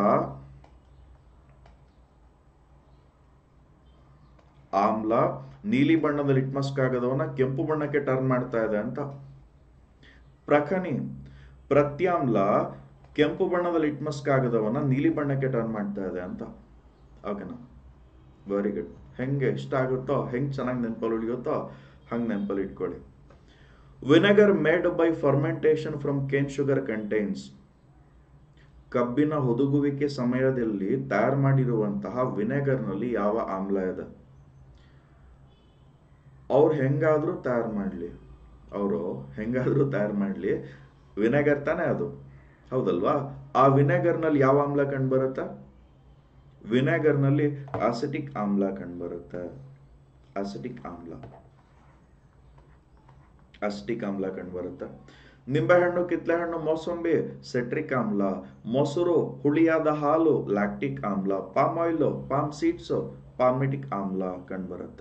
Speaker 1: ಲಿಟ್ಮಸ್ ಕಾಗದವನ್ನ ಕೆಂಪು ಬಣ್ಣಕ್ಕೆ ಟರ್ನ್ ಮಾಡ್ತಾ ಇದೆ ಅಂತ. ಪ್ರಖನಿ ಪ್ರತ್ಯಾಮ್ಲ ಕೆಂಪು ಬಣ್ಣದ ಲಿಟ್ಮಸ್ ಕಾಗದವನ್ನ ನೀಲಿ ಬಣ್ಣಕ್ಕೆ ಟರ್ನ್ ಮಾಡ್ತಾ ಇದೆ ಅಂತ. ಓಕೆನಾ? Very good. ಹೆಂಗೆ ಇಷ್ಟ ಆಗುತ್ತೋ, ಹೆಂಗ್ ಚೆನ್ನಾಗಿ ನೆನಪಲ್ಲಿ ಉಳಿಯುತ್ತೋ ಹಂಗೆ ನೆನಪಲ್ಲಿ ಇಟ್ಕೊಳ್ಳಿ. Vinegar made by fermentation from cane sugar contains. ಕಬ್ಬಿನ ಹುದುಗುವಿಕೆ ಸಮಯದಲ್ಲಿ ತಯಾರು ಮಾಡಿರುವಂತಹ ವಿನೆಗರ್ನಲ್ಲಿ ಯಾವ ಆಮ್ಲ ಇದೆ? ಅವ್ರು ಹೆಂಗಾದ್ರೂ ತಯಾರು ಮಾಡಲಿ, ವಿನೆಗರ್ ತಾನೇ ಅದು, ಹೌದಲ್ವಾ? ಆ ವಿನೆಗರ್ನಲ್ಲಿ ಯಾವ ಆಮ್ಲ ಕಂಡು ಬರುತ್ತೆ? ವಿನೆಗರ್ನಲ್ಲಿ ಅಸಿಟಿಕ್ ಆಮ್ಲ ಕಂಡು ಬರುತ್ತೆ. ಅಸಿಟಿಕ್ ಆಮ್ಲ ಕಂಡು ಬರುತ್ತೆ. ನಿಂಬೆಹಣ್ಣು, ಕಿತ್ಲೆಹಣ್ಣು, ಮೋಸಂಬಿ ಸೆಟ್ರಿಕ್ ಆಮ್ಲ. ಮೊಸರು, ಹುಳಿಯಾದ ಹಾಲು ಲ್ಯಾಕ್ಟಿಕ್ ಆಮ್ಲ. Palm oil, palm seeds palmitic ಆಮ್ಲ ಕಂಡು ಬರುತ್ತೆ.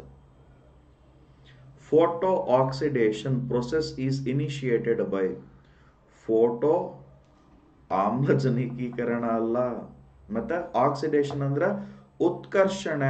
Speaker 1: Photo oxidation process is initiated by. Photo ಆಮ್ಲಜನಕೀಕರಣ ಅಲ್ಲ, ಮತ್ತೆ ಆಕ್ಸಿಡೇಷನ್ ಅಂದ್ರೆ ಉತ್ಕರ್ಷಣೆ.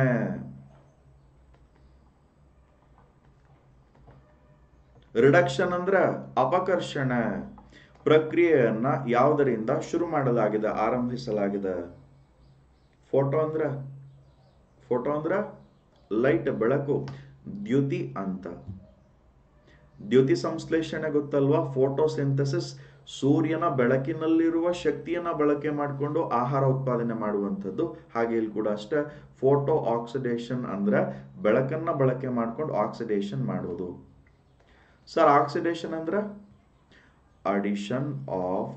Speaker 1: ರಿಡಕ್ಷನ್ ಅಂದ್ರೆ ಅಪಕರ್ಷಣೆ. ಪ್ರಕ್ರಿಯೆಯನ್ನ ಯಾವುದರಿಂದ ಶುರು ಮಾಡಲಾಗಿದೆ, ಆರಂಭಿಸಲಾಗಿದೆ? ಫೋಟೋ ಅಂದ್ರೆ ಲೈಟ್, ಬೆಳಕು, ದ್ಯುತಿ ಅಂತ. ದ್ಯುತಿ ಸಂಶ್ಲೇಷಣೆ ಗೊತ್ತಲ್ವಾ? ಫೋಟೋಸಿಂಥಸಿಸ್ ಸೂರ್ಯನ ಬೆಳಕಿನಲ್ಲಿರುವ ಶಕ್ತಿಯನ್ನ ಬಳಕೆ ಮಾಡಿಕೊಂಡು ಆಹಾರ ಉತ್ಪಾದನೆ ಮಾಡುವಂಥದ್ದು. ಹಾಗೆ ಇಲ್ಲಿ ಕೂಡ ಅಷ್ಟೇ, ಫೋಟೋ ಆಕ್ಸಿಡೇಷನ್ ಅಂದ್ರೆ ಬೆಳಕನ್ನ ಬಳಕೆ ಮಾಡ್ಕೊಂಡು ಆಕ್ಸಿಡೇಷನ್ ಮಾಡೋದು. ಸರ್, ಆಕ್ಸಿಡೇಷನ್ ಅಂದ್ರೆ addition of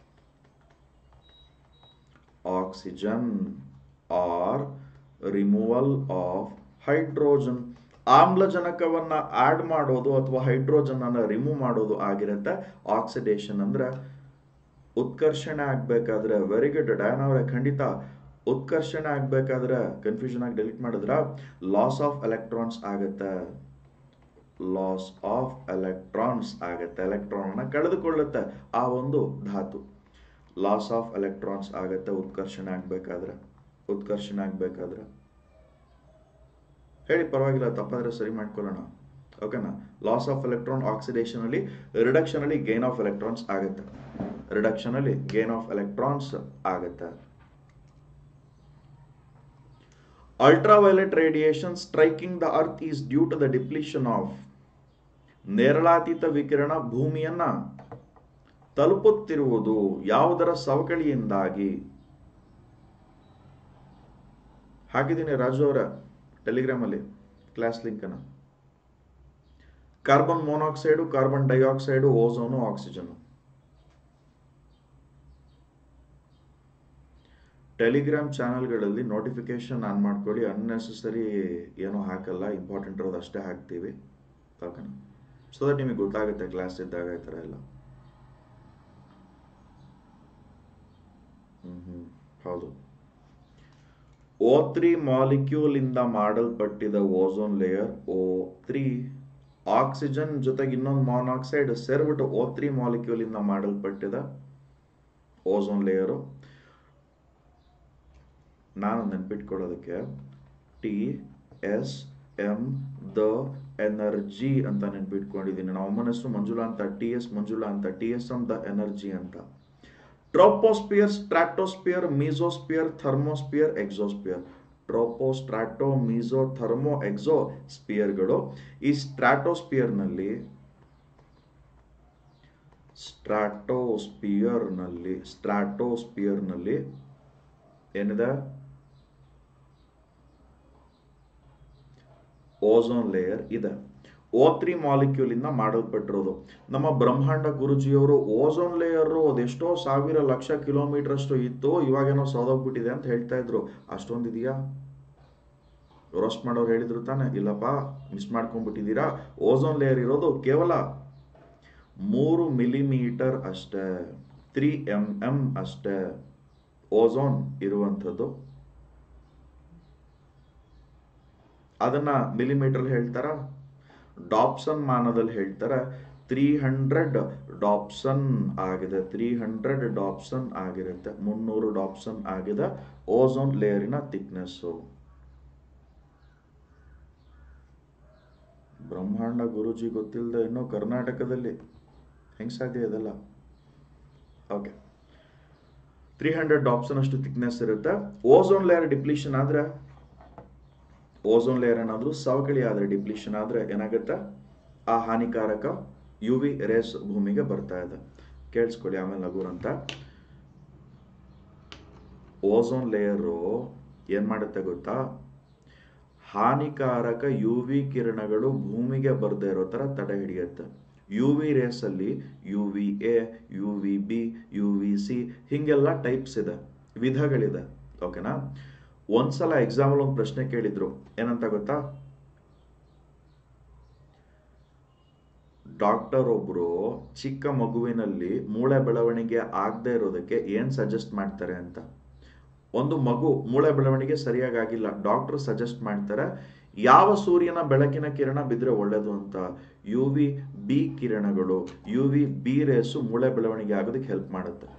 Speaker 1: oxygen or removal of hydrogen. ಆಮ್ಲಜನಕವನ್ನ ಆಡ್ ಮಾಡೋದು ಅಥವಾ ಹೈಡ್ರೋಜನ್ ಅನ್ನ ರಿಮೂವ್ ಮಾಡೋದು ಆಗಿರುತ್ತೆ ಆಕ್ಸಿಡೇಷನ್ ಅಂದ್ರೆ. ಉತ್ಕರ್ಷಣೆ ಆಗ್ಬೇಕಾದ್ರೆ, ವೆರಿ ಗುಡ್ ಡಯಾನಾ ಅವರೇ, ಖಂಡಿತ ಉತ್ಕರ್ಷಣೆ ಆಗ್ಬೇಕಾದ್ರೆ ಕನ್ಫ್ಯೂಷನ್ ಆಗಿ ಡಿಲೀಟ್ ಮಾಡಿದ್ರ ಲಾಸ್ ಆಫ್ ಎಲೆಕ್ಟ್ರಾನ್ಸ್ ಆಗುತ್ತೆ. ಎಲೆಕ್ಟ್ರಾನ್ ಅನ್ನ ಕಳೆದುಕೊಳ್ಳುತ್ತೆ ಆ ಒಂದು ಧಾತು. ಲಾಸ್ ಆಫ್ ಎಲೆಕ್ಟ್ರಾನ್ಸ್ ಆಗುತ್ತೆ ಉತ್ಕರ್ಷಣೆ ಆಗ್ಬೇಕಾದ್ರೆ. ಹೇಳಿ, ಪರವಾಗಿಲ್ಲ, ತಪ್ಪಾದ್ರೆ ಸರಿ ಮಾಡ್ಕೊಳ್ಳೋಣ. ಓಕೆನಾ? ಲಾಸ್ ಆಫ್ ಎಲೆಕ್ಟ್ರಾನ್ ಆಕ್ಸಿಡೇಷನ್ ಅಲ್ಲಿ, ರಿಡಕ್ಷನ್ ಅಲ್ಲಿ ಗೇನ್ ಆಫ್ ಎಲೆಕ್ಟ್ರಾನ್ಸ್ ಆಗುತ್ತೆ. Ultraviolet radiation striking the earth is due to the depletion of. ನೇರಳಾತೀತ ವಿಕಿರಣ ಭೂಮಿಯನ್ನ ತಲುಪುತ್ತಿರುವುದು ಯಾವುದರ ಸವಕಳಿಯಿಂದಾಗಿ? ಹಾಕಿದ್ದೀನಿ ರಾಜು ಅವರ ಟೆಲಿಗ್ರಾಮ್ ಅಲ್ಲಿ ಕ್ಲಾಸ್ ಲಿಂಕ್ ಅನ್ನ. Carbon monoxide, carbon dioxide, ozone, oxygen. Telegram ಚಾನೆಲ್ಗಳಲ್ಲಿ ನೋಟಿಫಿಕೇಶನ್ ಆನ್ ಮಾಡ್ಕೊಳ್ಳಿ. ಅನ್ನೆಸೆಸರಿ ಏನೋ ಹಾಕಲ್ಲ, ಇಂಪಾರ್ಟೆಂಟ್ ಇರೋದು ಅಷ್ಟೇ ಹಾಕ್ತೀವಿ. ಓಕೆನಾ? ಸೊ ದಟ್ ನಿಮಗೆ ಗೊತ್ತಾಗುತ್ತೆ ಕ್ಲಾಸ್ ಇದ್ದಾಗ ಈ ಥರ ಎಲ್ಲ. ಹೌದು. O3 ಮಾಲಿಕ್ಯೂಲ್ ಇಂದ ಮಾಡಲ್ಪಟ್ಟಿದ ಓಝೋನ್ ಲೇಯರ್ O3 ಆಕ್ಸಿಜನ್ ಜೊತೆಗೆ ಇನ್ನೊಂದು ಮಾನಾಕ್ಸೈಡ್ ಸೇರ್ಬಿಟ್ಟು O3 ಮಾಲಿಕ್ಯೂಲ್ ಇಂದ ಮಾಡಲ್ಪಟ್ಟಿದ ಓಝೋನ್ ಲೇಯರು. ನಾನು ನೆನ್ಪಿಟ್ಕೊಳ್ಳೋದಕ್ಕೆ TSM ದ ಎನರ್ಜಿ ಅಂತ ನೆನ್ಪಿಟ್ಕೊಂಡಿದ್ದೀನಿ. ನಾವು ಅಮ್ಮನ ಹೆಸರು ಮಂಜುಳಾ ಅಂತ, TS ಮಂಜುಳಾ ಅಂತ, TSM ದ ಎನರ್ಜಿ ಅಂತ. Troposphere, stratosphere, mesosphere, thermosphere, exosphere. Tropo, strato, meso, thermo, exo ಸ್ಪಿಯರ್ಗಳು. ಈ ಸ್ಟ್ರಾಟೋಸ್ಪಿಯರ್ನಲ್ಲಿ ಏನಿದೆ? ಓಝೋನ್ ಲೇಯರ್ ಇದೆ. O3 ಮಾಲಿಕ್ಯೂಲ್ ಇಂದ ಮಾಡಲ್ಪಟ್ಟಿರೋದು. ನಮ್ಮ ಬ್ರಹ್ಮಾಂಡ ಗುರುಜಿಯವರು ಓಝೋನ್ ಲೇಯರ್ ಅದೆಷ್ಟೋ ಸಾವಿರ ಲಕ್ಷ ಕಿಲೋಮೀಟರ್ ಅಷ್ಟು ಇತ್ತು, ಇವಾಗೇನೋ ಸೌದೋಗ್ಬಿಟ್ಟಿದೆ ಅಂತ ಹೇಳ್ತಾ ಇದ್ರು. ಅಷ್ಟೊಂದಿದೆಯಾ? ರೋಸ್ಟ್ ಮಾಡೋರು ಹೇಳಿದ್ರು ತಾನೆ, ಇಲ್ಲಪ್ಪ ಮಿಸ್ ಮಾಡ್ಕೊಂಡ್ಬಿಟ್ಟಿದ್ದೀರಾ, ಓಝೋನ್ ಲೇಯರ್ ಇರೋದು ಕೇವಲ 3 ಮಿಲಿಮೀಟರ್ ಅಷ್ಟೇ, 3 mm ಅಷ್ಟೇ ಓಝೋನ್ ಇರುವಂಥದ್ದು. ಅದನ್ನ ಮಿಲಿಮೀಟರ್ ಹೇಳ್ತಾರ? ಡಾಪ್ಸನ್ ಮಾನದಲ್ಲಿ ಹೇಳ್ತಾರೆ. 300 ಡಾಪ್ಸನ್ ಆಗಿದೆ, 300 ಡಾಪ್ಸನ್ ಆಗಿರುತ್ತೆ, 300 ಡಾಪ್ಸನ್ ಆಗಿದೆ ಓಝೋನ್ ಲೇಯರಿನ ಥಿಕ್ನೆಸ್ಸು. ಬ್ರಹ್ಮಾಂಡ ಗುರುಜಿ ಗೊತ್ತಿಲ್ಲದೆ ಇನ್ನೂ ಕರ್ನಾಟಕದಲ್ಲಿ ಹೆಂಗ್ ಸಾಧ್ಯ ಇದೆಲ್ಲ? ಓಕೆ, 300 ಡಾಪ್ಸನ್ ಅಷ್ಟು ಥಿಕ್ನೆಸ್ ಇರುತ್ತೆ. ಓಝೋನ್ ಲೇಯರ್ ಡಿಪ್ಲೀಷನ್ ಆದ್ರೆ, ಓಝೋನ್ ಲೇಯರ್ ಏನಾದ್ರೂ ಸವಕಳಿ ಆದ್ರೆ, ಡಿಪ್ಲೀಷನ್ ಆದ್ರೆ ಏನಾಗುತ್ತೆ? ಆ ಹಾನಿಕಾರಕ UV ರೇಸ್ ಭೂಮಿಗೆ ಬರ್ತಾ ಇದೆ. ಕೇಳಿಸ್ಕೊಳ್ಳಿ ಆಮೇಲೆ ನಗೂರ್ ಅಂತ. ಓಝೋನ್ ಲೇಯರು ಏನ್ ಮಾಡುತ್ತೆ ಗೊತ್ತಾ? ಹಾನಿಕಾರಕ UV ಕಿರಣಗಳು ಭೂಮಿಗೆ ಬರ್ದೇ ಇರೋ ತರ ತಡೆ ಹಿಡಿಯುತ್ತೆ. UV ರೇಸ್ ಅಲ್ಲಿ UVA, UVB, UVC ಹಿಂಗೆಲ್ಲ ಟೈಪ್ಸ್ ಇದೆ, ವಿಧಗಳಿದೆ. ಓಕೆನಾ? ಒಂದ್ಸಲ ಎಕ್ಸಾಂಪಲ್ ಒಂದು ಪ್ರಶ್ನೆ ಕೇಳಿದ್ರು, ಏನಂತ ಗೊತ್ತಾ? ಡಾಕ್ಟರ್ ಒಬ್ರು ಚಿಕ್ಕ ಮಗುವಿನಲ್ಲಿ ಮೂಳೆ ಬೆಳವಣಿಗೆ ಆಗದೆ ಇರೋದಕ್ಕೆ ಏನ್ ಸಜೆಸ್ಟ್ ಮಾಡ್ತಾರೆ ಅಂತ. ಒಂದು ಮಗು ಮೂಳೆ ಬೆಳವಣಿಗೆ ಸರಿಯಾಗಿ ಆಗಿಲ್ಲ, ಡಾಕ್ಟರ್ ಸಜೆಸ್ಟ್ ಮಾಡ್ತಾರೆ ಯಾವ ಸೂರ್ಯನ ಬೆಳಕಿನ ಕಿರಣ ಬಿದ್ರೆ ಒಳ್ಳೇದು ಅಂತ. UVB ಕಿರಣಗಳು, UVB ರೇಸು ಮೂಳೆ ಬೆಳವಣಿಗೆ ಆಗೋದಕ್ಕೆ ಹೆಲ್ಪ್ ಮಾಡುತ್ತೆ.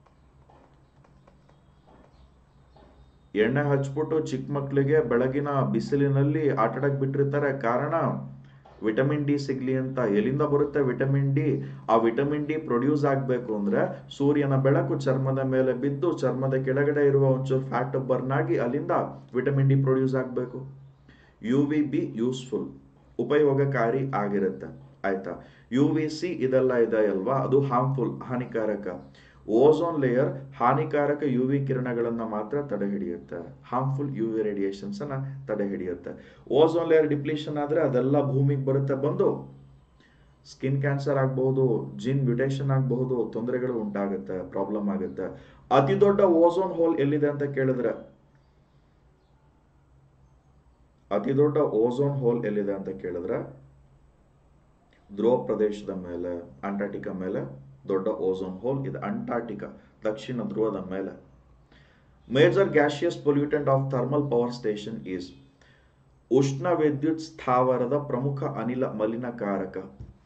Speaker 1: ಎಣ್ಣೆ ಹಚ್ಬಿಟ್ಟು ಚಿಕ್ಕ ಮಕ್ಕಳಿಗೆ ಬೆಳಗಿನ ಬಿಸಿಲಿನಲ್ಲಿ ಆಟಾಡಕ್ ಬಿಟ್ಟಿರ್ತಾರೆ. ಕಾರಣ ವಿಟಮಿನ್ ಡಿ ಸಿಗ್ಲಿ ಅಂತ. ಎಲ್ಲಿಂದ ಬರುತ್ತೆ ವಿಟಮಿನ್ ಡಿ? ಆ ವಿಟಮಿನ್ ಡಿ ಪ್ರೊಡ್ಯೂಸ್ ಆಗ್ಬೇಕು ಅಂದ್ರೆ ಸೂರ್ಯನ ಬೆಳಕು ಚರ್ಮದ ಮೇಲೆ ಬಿದ್ದು ಚರ್ಮದ ಕೆಳಗಡೆ ಇರುವ ಒಂಚೂರು ಫ್ಯಾಟ್ ಬರ್ನ್ ಆಗಿ ಅಲ್ಲಿಂದ ವಿಟಮಿನ್ ಡಿ ಪ್ರೊಡ್ಯೂಸ್ ಆಗ್ಬೇಕು. UVB ಯೂಸ್ಫುಲ್, ಉಪಯೋಗಕಾರಿ ಆಗಿರುತ್ತೆ. ಆಯ್ತಾ? UVC ಇದೆಲ್ಲ ಇದೆ ಅಲ್ವಾ, ಅದು ಹಾರ್ಮ್ಫುಲ್, ಹಾನಿಕಾರಕ. ಓಝೋನ್ ಲೇಯರ್ ಹಾನಿಕಾರಕ UV ಕಿರಣಗಳನ್ನ ಮಾತ್ರ ತಡೆ ಹಿಡಿಯುತ್ತೆ, ಹಾರ್ಮ್ಫುಲ್ UV ರೇಡಿಯೇಷನ್ಸ್ ಅನ್ನ ತಡೆ ಹಿಡಿಯುತ್ತೆ. ಓಝೋನ್ ಲೇಯರ್ ಡಿಪ್ಲೀಷನ್ ಆದ್ರೆ ಅದೆಲ್ಲ ಭೂಮಿಗೆ ಬರುತ್ತೆ, ಬಂದು ಸ್ಕಿನ್ ಕ್ಯಾನ್ಸರ್ ಆಗಬಹುದು, ಜೀನ್ ಮ್ಯೂಟೇಷನ್ ಆಗಬಹುದು, ತೊಂದರೆಗಳು ಉಂಟಾಗುತ್ತೆ, ಪ್ರಾಬ್ಲಮ್ ಆಗುತ್ತೆ. ಅತಿ ದೊಡ್ಡ ಓಝೋನ್ ಹೋಲ್ ಎಲ್ಲಿದೆ ಅಂತ ಕೇಳಿದ್ರೆ, ಅತಿ ದೊಡ್ಡ ಓಝೋನ್ ಹೋಲ್ ಎಲ್ಲಿದೆ ಅಂತ ಕೇಳಿದ್ರೆ ಧ್ರುವ ಪ್ರದೇಶದ ಮೇಲೆ, ಅಂಟಾರ್ಟಿಕಾ ಮೇಲೆ ದೊಡ್ಡ ಓಝೋನ್ ಹೋಲ್ ಇದೆ. ಅಂಟಾರ್ಟಿಕಾ ದಕ್ಷಿಣ ಧ್ರುವದ ಮೇಲೆ. Major gaseous pollutant of thermal power station is, ಉಷ್ಣ ವಿದ್ಯುತ್ ಸ್ಥಾವರದ ಪ್ರಮುಖ ಅನಿಲ ಮಲಿನಕಾರಕ.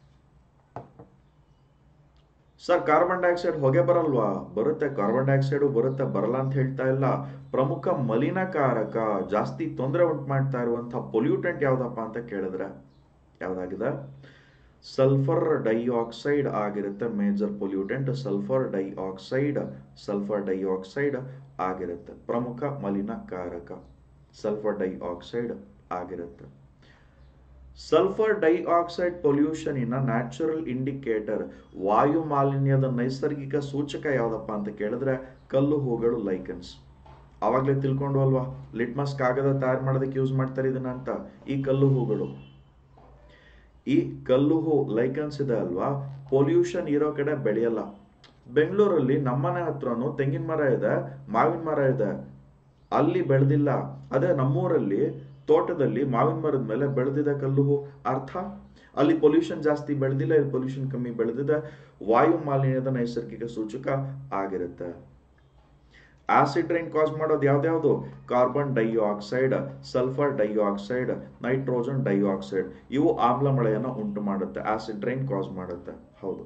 Speaker 1: ಸರ್ ಕಾರ್ಬನ್ ಡೈಆಕ್ಸೈಡ್ ಹೊಗೆ ಬರಲ್ವಾ? ಬರುತ್ತೆ, ಕಾರ್ಬನ್ ಡೈಆಕ್ಸೈಡ್ ಬರುತ್ತೆ, ಬರಲ್ಲ ಅಂತ ಹೇಳ್ತಾ ಇಲ್ಲ. ಪ್ರಮುಖ ಮಲಿನಕಾರಕ, ಜಾಸ್ತಿ ತೊಂದರೆ ಉಂಟು ಮಾಡ್ತಾ ಇರುವಂತಹ ಪೊಲ್ಯೂಟೆಂಟ್ ಯಾವ್ದಪ್ಪ ಅಂತ ಕೇಳಿದ್ರೆ ಯಾವ್ದಾಗಿದೆ? ಸಲ್ಫರ್ ಡೈಆಕ್ಸೈಡ್ ಆಗಿರುತ್ತೆ ಮೇಜರ್ ಪೊಲ್ಯೂಟೆಂಟ್. ಸಲ್ಫರ್ ಡೈಆಕ್ಸೈಡ್ ಆಗಿರುತ್ತೆ ಪ್ರಮುಖ ಮಲಿನಕಾರಕ. ಸಲ್ಫರ್ ಡೈಆಕ್ಸೈಡ್ ಆಗಿರುತ್ತೆ. Sulphur dioxide pollution in a natural indicator, ವಾಯು ಮಾಲಿನ್ಯದ ನೈಸರ್ಗಿಕ ಸೂಚಕ ಯಾವ್ದಪ್ಪ ಅಂತ ಕೇಳಿದ್ರೆ ಕಲ್ಲು ಹೂಗಳು, ಲೈಕನ್ಸ್. ಆವಾಗಲೇ ತಿಳ್ಕೊಂಡು ಅಲ್ವಾ, ಲಿಟ್ಮಸ್ ಕಾಗದ ತಯಾರು ಮಾಡೋದಕ್ಕೆ ಯೂಸ್ ಮಾಡ್ತಾರೆ ಇದನ್ನ ಅಂತ. ಈ ಕಲ್ಲು ಹೂಗಳು, ಈ ಕಲ್ಲು ಹೂ ಲೈಕನ್ಸ್ ಇದೆ ಅಲ್ವಾ, ಪೊಲ್ಯೂಷನ್ ಇರೋ ಕಡೆ ಬೆಳೆಯಲ್ಲ. ಬೆಂಗಳೂರಲ್ಲಿ ನಮ್ಮನೆ ಹತ್ರನು ತೆಂಗಿನ ಮರ ಇದೆ, ಮಾವಿನ ಮರ ಇದೆ, ಅಲ್ಲಿ ಬೆಳೆದಿಲ್ಲ. ಅದೇ ನಮ್ಮೂರಲ್ಲಿ ತೋಟದಲ್ಲಿ ಮಾವಿನ ಮರದ ಮೇಲೆ ಬೆಳೆದಿದೆ ಕಲ್ಲು ಹೂ. ಅರ್ಥ, ಅಲ್ಲಿ ಪೊಲ್ಯೂಷನ್ ಜಾಸ್ತಿ ಬೆಳೆದಿಲ್ಲ, ಇಲ್ಲಿ ಪೊಲ್ಯೂಷನ್ ಕಮ್ಮಿ ಬೆಳೆದಿದೆ. ವಾಯು ಮಾಲಿನ್ಯದ ನೈಸರ್ಗಿಕ ಸೂಚಕ ಆಗಿರುತ್ತೆ. ಆಸಿಡ್ ರೈನ್ ಕಾಸ್ ಮಾಡೋದು ಯಾವ್ದ್ಯಾವುದು? Carbon dioxide, sulphur dioxide, nitrogen dioxide. ಇವು ಆಮ್ಲ ಮಳೆಯನ್ನು ಉಂಟು ಮಾಡುತ್ತೆ, ಆಸಿಡ್ ರೈನ್ ಕಾಸ್ ಮಾಡುತ್ತೆ. ಹೌದು.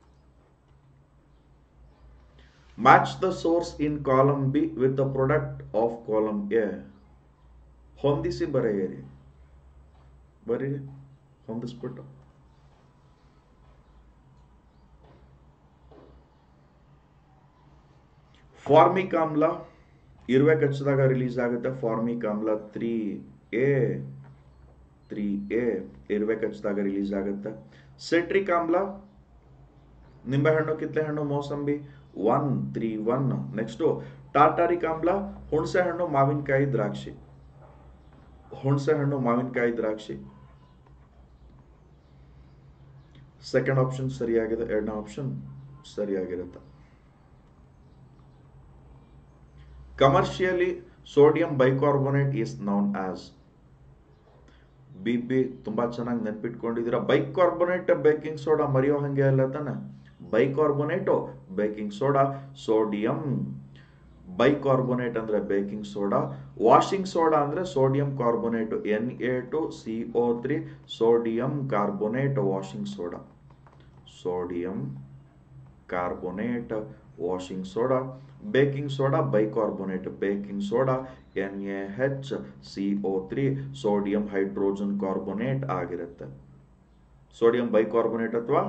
Speaker 1: Match the source in column B with the product of column A. ಹೊಂದಿಸಿ ಬರೆಯಿರಿ. ಬರೀರಿ ಹೊಂದಿಸ್ಬಿಟ್ಟು. ಫಾರ್ಮಿಕ್ ಆಮ್ಲ ಇರುವೆ ಕಚ್ಚಿದಾಗ ರಿಲೀಸ್ ಆಗುತ್ತೆ. ಫಾರ್ಮಿಕ್ ಆಮ್ಲ 3A ಇರುವೆ ಕಚ್ಚಿದಾಗ ರಿಲೀಸ್ ಆಗುತ್ತೆ. ಸಿಟ್ರಿಕ್ ಆಮ್ಲ ನಿಂಬೆಹಣ್ಣು, ಕಿತ್ತಳೆಹಣ್ಣು, ಮೋಸಂಬಿ 131. ನೆಕ್ಸ್ಟ್ ಟಾರ್ಟಾರಿಕ್ ಆಮ್ಲ ಹುಣಸೆ ಹಣ್ಣು, ಮಾವಿನಕಾಯಿ, ದ್ರಾಕ್ಷಿ. ಹುಣಸೆ ಹಣ್ಣು, ಮಾವಿನಕಾಯಿ, ದ್ರಾಕ್ಷಿ. ಸೆಕೆಂಡ್ ಆಪ್ಷನ್ ಸರಿಯಾಗಿದೆ, ಎರಡನೇ ಆಪ್ಷನ್ ಸರಿಯಾಗಿರುತ್ತೆ. Commercially sodium bicarbonate is known as. B ತುಂಬಾ ಚೆನ್ನಾಗಿ ನೆನ್ಪಿಟ್ಕೊಂಡಿದ್ದೀರಾ. ಬೈಕಾರ್ಬೋನೇಟ್ ಬೇಕಿಂಗ್ ಸೋಡಾ ಮರೆಯೋ ಹಂಗೆ ಅಲ್ಲ ತಾನೆ. Bicarbonate baking soda, sodium bicarbonate ಅಂದ್ರೆ ಬೇಕಿಂಗ್ ಸೋಡಾ, ವಾಷಿಂಗ್ ಸೋಡಾ ಅಂದ್ರೆ sodium carbonate Na2CO3, sodium carbonate washing soda. Sodium carbonate washing soda. Baking soda bicarbonate, baking soda NaHCO3 sodium hydrogen carbonate ಆಗಿರುತ್ತೆ. Sodium bicarbonate ಅಥವಾ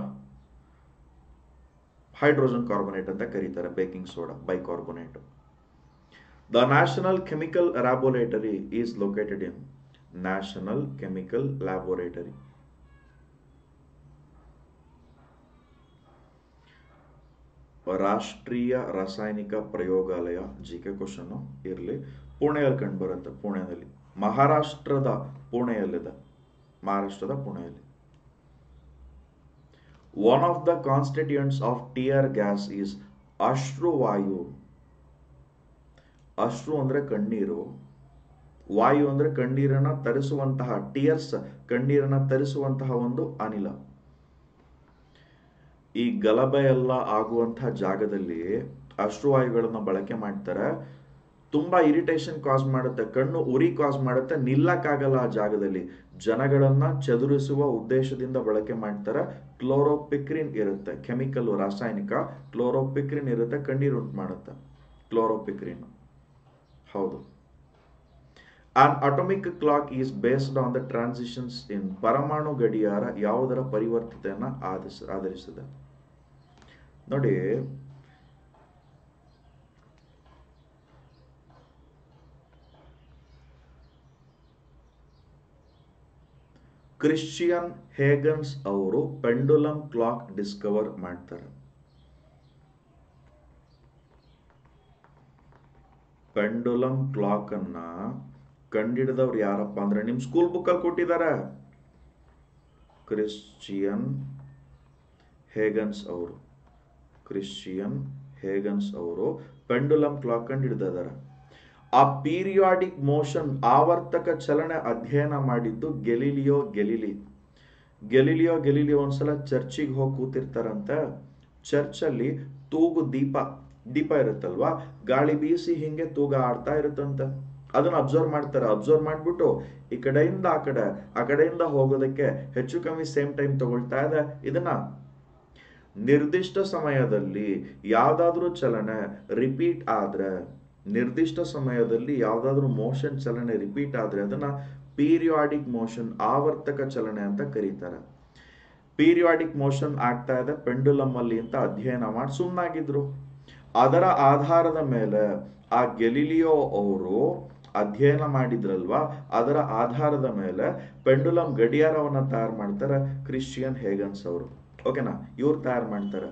Speaker 1: hydrogen carbonate ಅಂತ ಕರೀತಾರೆ baking soda, bicarbonate. The national chemical laboratory is located in. National chemical laboratory ರಾಷ್ಟ್ರೀಯ ರಾಸಾಯನಿಕ ಪ್ರಯೋಗಾಲಯ. GK question ಇರಲಿ. ಪುಣೆಯಲ್ಲಿ ಕಂಡು ಬರುತ್ತೆ. ಪುಣೆಯಲ್ಲಿ, ಮಹಾರಾಷ್ಟ್ರದ ಪುಣೆಯಲ್ಲಿದೆ. ಮಹಾರಾಷ್ಟ್ರದ ಪುಣೆಯಲ್ಲಿ. One of the constituents of tear gas is ಅಶ್ರುವಾಯು. ಅಶ್ರು ಅಂದ್ರೆ ಕಣ್ಣೀರು, ವಾಯು ಅಂದ್ರೆ ಕಣ್ಣೀರನ್ನ ತರಿಸುವಂತಹ, ಟಿಯರ್ಸ್ ಕಣ್ಣೀರನ್ನ ತರಿಸುವಂತಹ ಒಂದು ಅನಿಲ. ಈ ಗಲಭೆ ಎಲ್ಲ ಆಗುವಂತಹ ಜಾಗದಲ್ಲಿ ಅಶ್ರುವಾಯುಗಳನ್ನ ಬಳಕೆ ಮಾಡ್ತಾರೆ. ತುಂಬಾ ಇರಿಟೇಷನ್ ಕಾಸ್ ಮಾಡುತ್ತೆ, ಕಣ್ಣು ಉರಿ ಕಾಸ್ ಮಾಡುತ್ತೆ, ನಿಲ್ಲಕ್ಕಾಗಲ್ಲ ಆ ಜಾಗದಲ್ಲಿ. ಜನಗಳನ್ನ ಚದುರಿಸುವ ಉದ್ದೇಶದಿಂದ ಬಳಕೆ ಮಾಡ್ತಾರೆ. ಕ್ಲೋರೋಪಿಕ್ರಿನ್ ಇರುತ್ತೆ, ಕೆಮಿಕಲ್ ರಾಸಾಯನಿಕ ಕ್ಲೋರೋಪಿಕ್ರಿನ್ ಇರುತ್ತೆ, ಕಣ್ಣೀರು ಉಂಟು ಮಾಡುತ್ತೆ ಕ್ಲೋರೋಪಿಕ್ರಿನ್. ಹೌದು. An atomic clock is based on the transitions in. ಪರಮಾಣು ಗಡಿಯಾರ ಯಾವುದರ ಪರಿವರ್ತನೆಯನ್ನ ಆಧರಿಸಿದೆ? ನೋಡಿ, ಕ್ರಿಶ್ಚಿಯನ್ ಹೇಗನ್ಸ್ ಅವರು ಪೆಂಡುಲಮ್ ಕ್ಲಾಕ್ ಡಿಸ್ಕವರ್ ಮಾಡ್ತಾರೆ. ಪೆಂಡುಲಮ್ ಕ್ಲಾಕ್ ಅನ್ನ ಕಂಡಿಡಿದವ್ರು ಯಾರಪ್ಪ ಅಂದ್ರೆ ನಿಮ್ ಸ್ಕೂಲ್ ಬುಕ್ ಅಲ್ಲಿ ಕೊಟ್ಟಿದ್ದಾರೆ. ಕ್ರಿಶ್ಚಿಯನ್ ಹೇಗನ್ಸ್ ಅವರು. ಕ್ರಿಶ್ಚಿಯನ್ ಹೇಗನ್ಸ್ ಅವರು ಪೆಂಡುಲಮ್ ಕ್ಲಾಕ್ ಕಂಡಿಡಿದಾರೆ. ಆ ಪೀರಿಯಾಡಿಕ್ ಮೋಷನ್, ಆವರ್ತಕ ಚಲನೆ ಅಧ್ಯಯನ ಮಾಡಿದ್ದು ಗೆಲಿಲಿಯೋ ಗೆಲಿಲಿ ಒಂದ್ಸಲ ಚರ್ಚಿಗೆ ಹೋಗಿ ಕೂತಿರ್ತಾರಂತೆ. ಚರ್ಚಲ್ಲಿ ತೂಗು ದೀಪ ಇರುತ್ತಲ್ವಾ, ಗಾಳಿ ಬೀಸಿ ಹಿಂಗೆ ತೂಗ ಆಡ್ತಾ ಇರುತ್ತಂತೆ. ಅದನ್ನ ಅಬ್ಸರ್ವ್ ಮಾಡ್ತಾರೆ. ಅಬ್ಸರ್ವ್ ಮಾಡ್ಬಿಟ್ಟು ಈ ಕಡೆಯಿಂದ ಆ ಕಡೆಯಿಂದ ಹೋಗೋದಕ್ಕೆ ಹೆಚ್ಚು ಕಮ್ಮಿ ಸೇಮ್ ಟೈಮ್ ತಗೊಳ್ತಾ ಇದೆ. ಇದನ್ನ ನಿರ್ದಿಷ್ಟ ಸಮಯದಲ್ಲಿ ಯಾವ್ದಾದ್ರೂ ಚಲನೆ ರಿಪೀಟ್ ಆದ್ರೆ, ನಿರ್ದಿಷ್ಟ ಸಮಯದಲ್ಲಿ ಯಾವ್ದಾದ್ರೂ ಮೋಷನ್ ಚಲನೆ ರಿಪೀಟ್ ಆದ್ರೆ ಅದನ್ನ ಪೀರಿಯಾಡಿಕ್ ಮೋಷನ್, ಆವರ್ತಕ ಚಲನೆ ಅಂತ ಕರೀತಾರೆ. ಪೀರಿಯಾಡಿಕ್ ಮೋಷನ್ ಆಗ್ತಾ ಇದೆ ಪೆಂಡುಲಮ್ ಅಲ್ಲಿ ಅಂತ ಅಧ್ಯಯನ ಮಾಡಿ ಸುಮ್ಮನಾಗಿದ್ರು. ಅದರ ಆಧಾರದ ಮೇಲೆ ಆ ಗೆಲಿಲಿಯೋ ಅವರು ಅಧ್ಯಯನ ಮಾಡಿದ್ರಲ್ವಾ, ಅದರ ಆಧಾರದ ಮೇಲೆ ಪೆಂಡುಲಮ್ ಗಡಿಯಾರವನ್ನ ತಯಾರು ಮಾಡ್ತಾರೆ ಕ್ರಿಶ್ಚಿಯನ್ ಹೇಗನ್ಸ್ ಅವರು. ಓಕೆನಾ? ಇವ್ರು ತಯಾರು ಮಾಡ್ತಾರೆ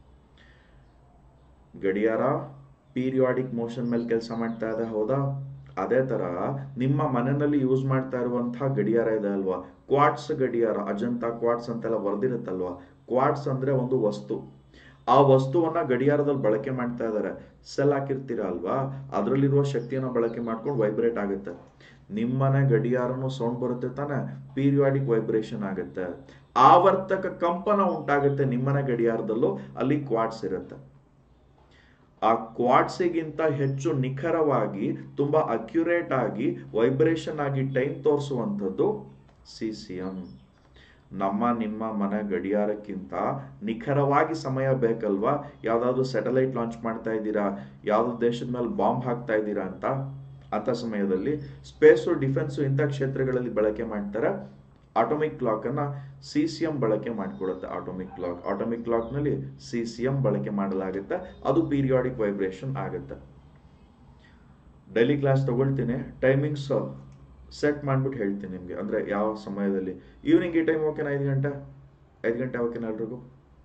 Speaker 1: ಗಡಿಯಾರ. ಪೀರಿಯಾಡಿಕ್ ಮೋಷನ್ ಮೇಲೆ ಕೆಲಸ ಮಾಡ್ತಾ ಇದೆ, ಹೌದಾ? ಅದೇ ತರ ನಿಮ್ಮ ಮನೆಯಲ್ಲಿ ಯೂಸ್ ಮಾಡ್ತಾ ಇರುವಂತಹ ಗಡಿಯಾರ ಇದೆ ಅಲ್ವಾ, ಕ್ವಾರ್ಟ್ಸ್ ಗಡಿಯಾರ, ಅಜಂತಾ ಕ್ವಾರ್ಟ್ಸ್ ಅಂತೆಲ್ಲ ಬರ್ದಿರುತ್ತಲ್ವಾ. ಕ್ವಾರ್ಟ್ಸ್ ಅಂದ್ರೆ ಒಂದು ವಸ್ತು. ಆ ವಸ್ತುವನ್ನ ಗಡಿಯಾರದಲ್ಲಿ ಬಳಕೆ ಮಾಡ್ತಾ ಇದ್ದಾರೆ. ಸೆಲ್ ಹಾಕಿರ್ತೀರ ಅಲ್ವಾ, ಅದರಲ್ಲಿರುವ ಶಕ್ತಿಯನ್ನ ಬಳಕೆ ಮಾಡ್ಕೊಂಡು ವೈಬ್ರೇಟ್ ಆಗುತ್ತೆ. ನಿಮ್ಮನೆ ಗಡಿಯಾರನು ಸೌಂಡ್ ಬರುತ್ತೆ ತಾನೆ, ಪೀರಿಯಾಡಿಕ್ ವೈಬ್ರೇಷನ್ ಆಗುತ್ತೆ, ಆವರ್ತಕ ಕಂಪನ ಉಂಟಾಗುತ್ತೆ ನಿಮ್ಮನೆ ಗಡಿಯಾರದಲ್ಲೂ. ಅಲ್ಲಿ ಕ್ವಾರ್ಟ್ಸ್ ಇರುತ್ತೆ. ಆ ಕ್ವಾಡ್ಸಿಗಿಂತ ಹೆಚ್ಚು ನಿಖರವಾಗಿ ತುಂಬಾ ಅಕ್ಯುರೇಟ್ ಆಗಿ ವೈಬ್ರೇಷನ್ ಆಗಿ ಟೈಮ್ ತೋರಿಸುವಂಥದ್ದು CCM. ನಮ್ಮ ನಿಮ್ಮ ಮನೆ ಗಡಿಯಾರಕ್ಕಿಂತ ನಿಖರವಾಗಿ ಸಮಯ ಬೇಕಲ್ವಾ? ಯಾವ್ದಾದ್ರು ಸ್ಯಾಟಲೈಟ್ ಲಾಂಚ್ ಮಾಡ್ತಾ ಇದ್ದೀರಾ, ಯಾವ್ದು ದೇಶದ ಮೇಲೆ ಬಾಂಬ್ ಹಾಕ್ತಾ ಇದ್ದೀರಾ ಅಂತ ಸಮಯದಲ್ಲಿ ಸ್ಪೇಸು ಡಿಫೆನ್ಸು ಇಂಥ ಕ್ಷೇತ್ರಗಳಲ್ಲಿ ಬಳಕೆ ಮಾಡ್ತಾರೆ. ಆಟೋಮಿಕ್ ಕ್ಲಾಕ್ ಅನ್ನ CCM ಬಳಕೆ ಮಾಡಿಕೊಡುತ್ತೆ. ಆಟೋಮಿಕ್ ಕ್ಲಾಕ್ ನಲ್ಲಿ CCM ಬಳಕೆ ಮಾಡಲಾಗುತ್ತೆ. ಅದು ಪೀರಿಯಾಡಿಕ್ ವೈಬ್ರೇಷನ್ ಆಗುತ್ತೆ. ಡೈಲಿ ಕ್ಲಾಸ್ ತಗೊಳ್ತೀನಿ, ಟೈಮಿಂಗ್ಸ್ ಸೆಟ್ ಮಾಡ್ಬಿಟ್ಟು ಹೇಳ್ತೀನಿ ನಿಮಗೆ. ಅಂದ್ರೆ ಯಾವ ಸಮಯದಲ್ಲಿ, ಈವ್ನಿಂಗ್ ಈ ಟೈಮ್ ಓಕೆನಾ? 5 ಗಂಟೆ ಓಕೆನಾ ಎಲ್ರಿಗೂ?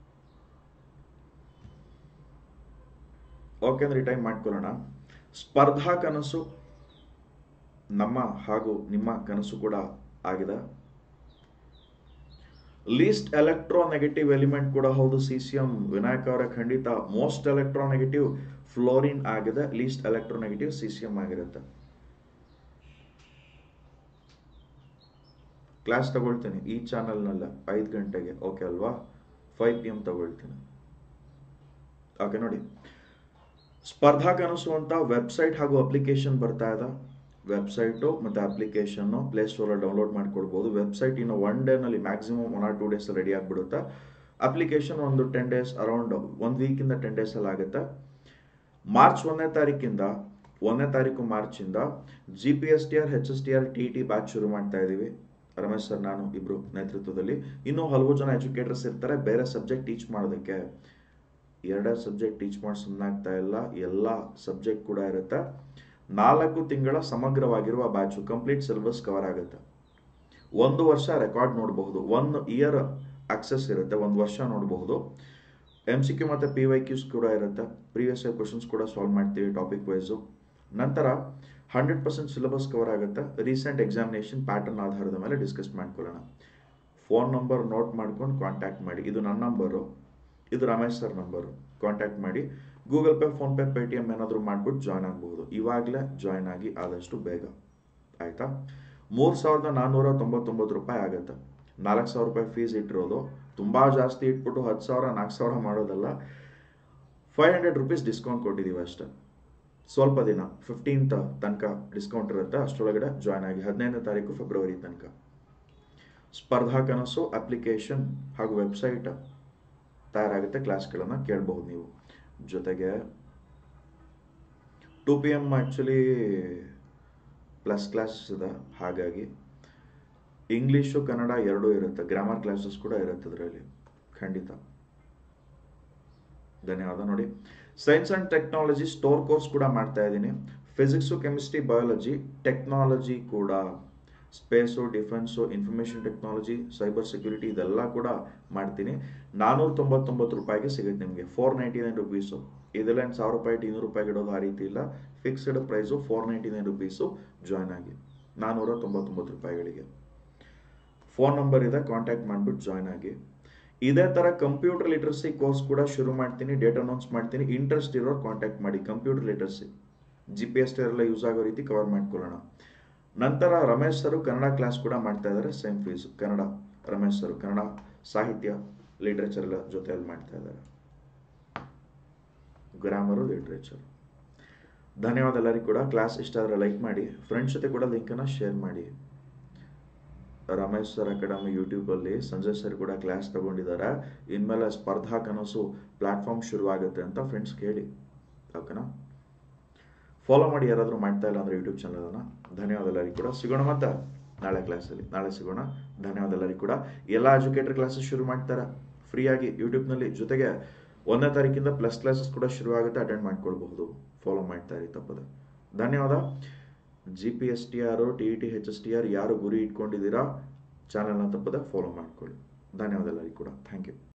Speaker 1: ಓಕೆ ಅಂದ್ರೆ ಈ ಟೈಮ್ ಮಾಡ್ಕೊಳ್ಳೋಣ. ಸ್ಪರ್ಧಾ ಕನಸು ನಮ್ಮ ಹಾಗೂ ನಿಮ್ಮ ಕನಸು ಕೂಡ ಆಗಿದೆ. ಲೀಸ್ಟ್ ಎಲೆಕ್ಟ್ರೋನೆಗೆಟಿವ್ ಎಲಿಮೆಂಟ್ ಕೂಡ ಹೌದು CCM. ವಿನಾಯಕ್ ಅವರ ಖಂಡಿತ ಮೋಸ್ಟ್ ಎಲೆಕ್ಟ್ರೋನೆಗೆಟಿವ್ ಫ್ಲೋರಿನ್ ಆಗಿದೆ, ಲೀಸ್ಟ್ ಎಲೆಕ್ಟ್ರೋನೆಗೆಟಿವ್ CCM ಆಗಿರುತ್ತೆ. ಕ್ಲಾಸ್ ತಗೊಳ್ತೀನಿ ಈ ಚಾನಲ್ನಲ್ಲ 5 ಗಂಟೆಗೆ, ಓಕೆ ಅಲ್ವಾ? 5 PM ತಗೊಳ್ತೀನಿ. ಓಕೆ ನೋಡಿ, ಸ್ಪರ್ಧಾ ಕನಸು ಅಂತ ವೆಬ್ಸೈಟ್ ಹಾಗೂ ಅಪ್ಲಿಕೇಶನ್ ಬರ್ತಾ ಇದೆ. ವೆಬ್ಸೈಟು ಮತ್ತು ಅಪ್ಲಿಕೇಶನ್ನು ಪ್ಲೇಸ್ಟೋರಲ್ಲಿ ಡೌನ್ಲೋಡ್ ಮಾಡ್ಕೊಳ್ಬೋದು. ವೆಬ್ಸೈಟ್ ಇನ್ನು 1 ಡೇನಲ್ಲಿ ಮ್ಯಾಕ್ಸಿಮಮ್ 1 or 2 ಡೇಸ್ ರೆಡಿ ಆಗಿಬಿಡುತ್ತೆ. ಅಪ್ಲಿಕೇಶನ್ ಒಂದು 10 ಡೇಸ್, ಅರೌಂಡ್ 1 ವೀಕಿಂದ 10 ಡೇಸಲ್ಲಿ ಆಗುತ್ತೆ. ಮಾರ್ಚ್ 1ನೇ ತಾರೀಕಿಂದ 1ನೇ ತಾರೀಕು ಮಾರ್ಚಿಂದ GPSTR HSTR TET ಬ್ಯಾಚ್ ಶುರು ಮಾಡ್ತಾ ಇದ್ದೀವಿ. ರಮೇಶ್ ಸರ್ ನಾನು ಇಬ್ರು ನೇತೃತ್ವದಲ್ಲಿ. ಇನ್ನೂ ಹಲವು ಜನ ಎಜುಕೇಟರ್ಸ್ ಇರ್ತಾರೆ ಬೇರೆ ಸಬ್ಜೆಕ್ಟ್ ಟೀಚ್ ಮಾಡೋದಕ್ಕೆ. 2 ಸಬ್ಜೆಕ್ಟ್ ಟೀಚ್ ಮಾಡಿ ಸುಮ್ಮನಾಗ್ತಾ ಇಲ್ಲ, ಎಲ್ಲ ಸಬ್ಜೆಕ್ಟ್ ಕೂಡ ಇರುತ್ತೆ. 4 ತಿಂಗಳ ಸಮಗ್ರವಾಗಿರುವ ಬ್ಯಾಚು, ಕಂಪ್ಲೀಟ್ ಸಿಲೆಬಸ್ ಕವರ್ ಆಗುತ್ತೆ. 1 ವರ್ಷ ರೆಕಾರ್ಡ್ ನೋಡಬಹುದು, 1 ಇಯರ್ ಆಕ್ಸೆಸ್ ಇರುತ್ತೆ, 1 ವರ್ಷ ನೋಡಬಹುದು. MCQ ಮತ್ತು PYQs ಕೂಡ ಇರುತ್ತೆ. ಪ್ರೀವಿಯಸ್ ಇಯರ್ ಕ್ವಶನ್ಸ್ ಕೂಡ ಸಾಲ್ವ್ ಮಾಡ್ತೀವಿ ಟಾಪಿಕ್ ವೈಸು. ನಂತರ 100% ಸಿಲೆಬಸ್ ಕವರ್ ಆಗುತ್ತೆ. ರೀಸೆಂಟ್ ಎಕ್ಸಾಮಿನೇಷನ್ ಪ್ಯಾಟರ್ನ್ ಆಧಾರದ ಮೇಲೆ ಡಿಸ್ಕಸ್ ಮಾಡ್ಕೊಳ್ಳೋಣ. ಫೋನ್ ನಂಬರ್ ನೋಟ್ ಮಾಡ್ಕೊಂಡು ಕಾಂಟ್ಯಾಕ್ಟ್ ಮಾಡಿ. ಇದು ನನ್ನ ನಂಬರು, ಇದು ರಮೇಶ್ ಸರ್ ನಂಬರು. ಕಾಂಟ್ಯಾಕ್ಟ್ ಮಾಡಿ. Google Pay, PhonePe, Paytm ಏನಾದರೂ ಮಾಡ್ಬಿಟ್ಟು ಜಾಯ್ನ್ ಆಗಬಹುದು. ಇವಾಗಲೇ ಜಾಯ್ನ್ ಆಗಿ ಆದಷ್ಟು ಬೇಗ, ಆಯ್ತಾ? 3,499 ರೂಪಾಯಿ ಆಗುತ್ತೆ. 4,000 ರೂಪಾಯಿ ಫೀಸ್ ಇಟ್ಟಿರೋದು. ತುಂಬ ಜಾಸ್ತಿ ಇಟ್ಬಿಟ್ಟು 10,000 4,000 ಮಾಡೋದಲ್ಲ. 500 ರೂಪೀಸ್ ಡಿಸ್ಕೌಂಟ್ ಕೊಟ್ಟಿದ್ದೀವಿ ಅಷ್ಟೇ. ಸ್ವಲ್ಪ ದಿನ 15th ತನಕ ಡಿಸ್ಕೌಂಟ್ ಇರುತ್ತೆ. ಅಷ್ಟರೊಳಗಡೆ ಜಾಯ್ನ್ ಆಗಿ 15ನೇ ತಾರೀಕು ಫೆಬ್ರವರಿ ತನಕ. ಸ್ಪರ್ಧಾ ಕನಸು ಅಪ್ಲಿಕೇಶನ್ ಹಾಗೂ ವೆಬ್ಸೈಟ್ ತಯಾರಾಗುತ್ತೆ. ಕ್ಲಾಸ್ಗಳನ್ನು ಕೇಳಬಹುದು ನೀವು. ಜೊತೆಗೆ 2 PM ಆ್ಯಕ್ಚುಲಿ ಪ್ಲಸ್ ಕ್ಲಾಸ್ ಇದೆ, ಹಾಗಾಗಿ ಇಂಗ್ಲೀಷು ಕನ್ನಡ ಎರಡೂ ಇರುತ್ತೆ. ಗ್ರಾಮರ್ ಕ್ಲಾಸಸ್ ಕೂಡ ಇರುತ್ತೆ ಅದರಲ್ಲಿ, ಖಂಡಿತ. ಧನ್ಯವಾದ. ನೋಡಿ, science and technology store course ಕೂಡ ಮಾಡ್ತಾ ಇದ್ದೀನಿ. ಫಿಸಿಕ್ಸು, ಕೆಮಿಸ್ಟ್ರಿ, ಬಯಾಲಜಿ, ಟೆಕ್ನಾಲಜಿ ಕೂಡ, space, defence, information technology, cyber security ಇದೆಲ್ಲ ಕೂಡ ಮಾಡ್ತೀನಿ. 499 ರೂಪಾಯಿಗೆ ಸಿಗುತ್ತೆ ನಿಮಗೆ. 499 ರುಪೀಸು. ಇದೆಲ್ಲ 1,000 ರೂಪಾಯಿ 200 ರೂಪಾಯಿ ಇಡೋದು ಆ ರೀತಿ ಇಲ್ಲ. Fixed price 499 rupees. ಜಾಯ್ನ್ ಆಗಿ 499 ರೂಪಾಯಿಗಳಿಗೆ. ಫೋನ್ ನಂಬರ್ ಇದೆ, ಕಾಂಟ್ಯಾಕ್ಟ್ ಮಾಡಿಬಿಟ್ಟು ಜಾಯ್ನ್ ಆಗಿ. ಇದೇ ಥರ ಕಂಪ್ಯೂಟರ್ ಲಿಟ್ರಸಿ ಕೋರ್ಸ್ ಕೂಡ ಶುರು ಮಾಡ್ತೀನಿ, ಡೇಟ್ ಅನೌನ್ಸ್ ಮಾಡ್ತೀನಿ. ಇಂಟ್ರೆಸ್ಟ್ ಇರೋರು ಕಾಂಟ್ಯಾಕ್ಟ್ ಮಾಡಿ. ಕಂಪ್ಯೂಟರ್ ಲಿಟ್ರಸಿ GPSTR ಎಲ್ಲ ಯೂಸ್ ಆಗೋ ರೀತಿ ಕವರ್ ಮಾಡ್ಕೊಳ್ಳೋಣ. ನಂತರ ರಮೇಶ್ ಸರು ಕನ್ನಡ ಕ್ಲಾಸ್ ಕೂಡ ಮಾಡ್ತಾ ಇದ್ದಾರೆ. Same fees. Kannada Ramesh sir Kannada ಸಾಹಿತ್ಯ, ಲಿಟ್ರೇಚರ್ ಎಲ್ಲ ಜೊತೆಯಲ್ಲಿ ಮಾಡ್ತಾ ಇದ್ದಾರೆ. Grammar, literature. ಧನ್ಯವಾದ ಎಲ್ಲರಿಗೂ ಕೂಡ. ಕ್ಲಾಸ್ ಇಷ್ಟ ಆದರೆ ಲೈಕ್ ಮಾಡಿ, ಫ್ರೆಂಡ್ಸ್ ಜೊತೆ ಕೂಡ ಲಿಂಕನ್ನು ಶೇರ್ ಮಾಡಿ. ರಮೇಶ್ ಸರ್ ಅಕಾಡೆಮಿ ಯೂಟ್ಯೂಬಲ್ಲಿ ಸಂಜಯ್ ಸರ್ ಕೂಡ ಕ್ಲಾಸ್ ತಗೊಂಡಿದ್ದಾರೆ. ಇನ್ಮೇಲೆ ಸ್ಪರ್ಧಾ ಕನಸು ಪ್ಲಾಟ್ಫಾರ್ಮ್ ಶುರುವಾಗುತ್ತೆ ಅಂತ ಫ್ರೆಂಡ್ಸ್ ಕೇಳಿ, ಓಕೆನಾ? ಫಾಲೋ ಮಾಡಿ ಯಾರಾದರೂ ಮಾಡ್ತಾ ಇಲ್ಲ ಅಂದರೆ ಯೂಟ್ಯೂಬ್ ಚಾನಲನ್ನು. ಧನ್ಯವಾದ ಎಲ್ಲರಿಗೂ ಕೂಡ. ಸಿಗೋಣ ಮತ್ತೆ ನಾಳೆ ಕ್ಲಾಸಲ್ಲಿ. ನಾಳೆ ಸಿಗೋಣ. ಧನ್ಯವಾದ ಎಲ್ಲರಿಗೂ ಕೂಡ. ಎಲ್ಲ ಎಜುಕೇಟರ್ ಕ್ಲಾಸಸ್ ಶುರು ಮಾಡ್ತಾರೆ ಫ್ರೀಯಾಗಿ ಯೂಟ್ಯೂಬ್ನಲ್ಲಿ. ಜೊತೆಗೆ 1ನೇ ತಾರೀಕಿಂದ ಪ್ಲಸ್ ಕ್ಲಾಸಸ್ ಕೂಡ ಶುರುವಾಗುತ್ತೆ, ಅಟೆಂಡ್ ಮಾಡ್ಕೊಳ್ಬಹುದು. ಫಾಲೋ ಮಾಡ್ತಾ ಇರಿ ತಪ್ಪದೆ. ಧನ್ಯವಾದ. GPSTR, TET, HSTR ಯಾರು ಗುರಿ ಇಟ್ಕೊಂಡಿದ್ದೀರಾ ಚಾನಲ್ನ ತಪ್ಪದೆ ಫಾಲೋ ಮಾಡ್ಕೊಳ್ಳಿ. ಧನ್ಯವಾದ ಎಲ್ಲರಿಗೂ ಕೂಡ. Thank you.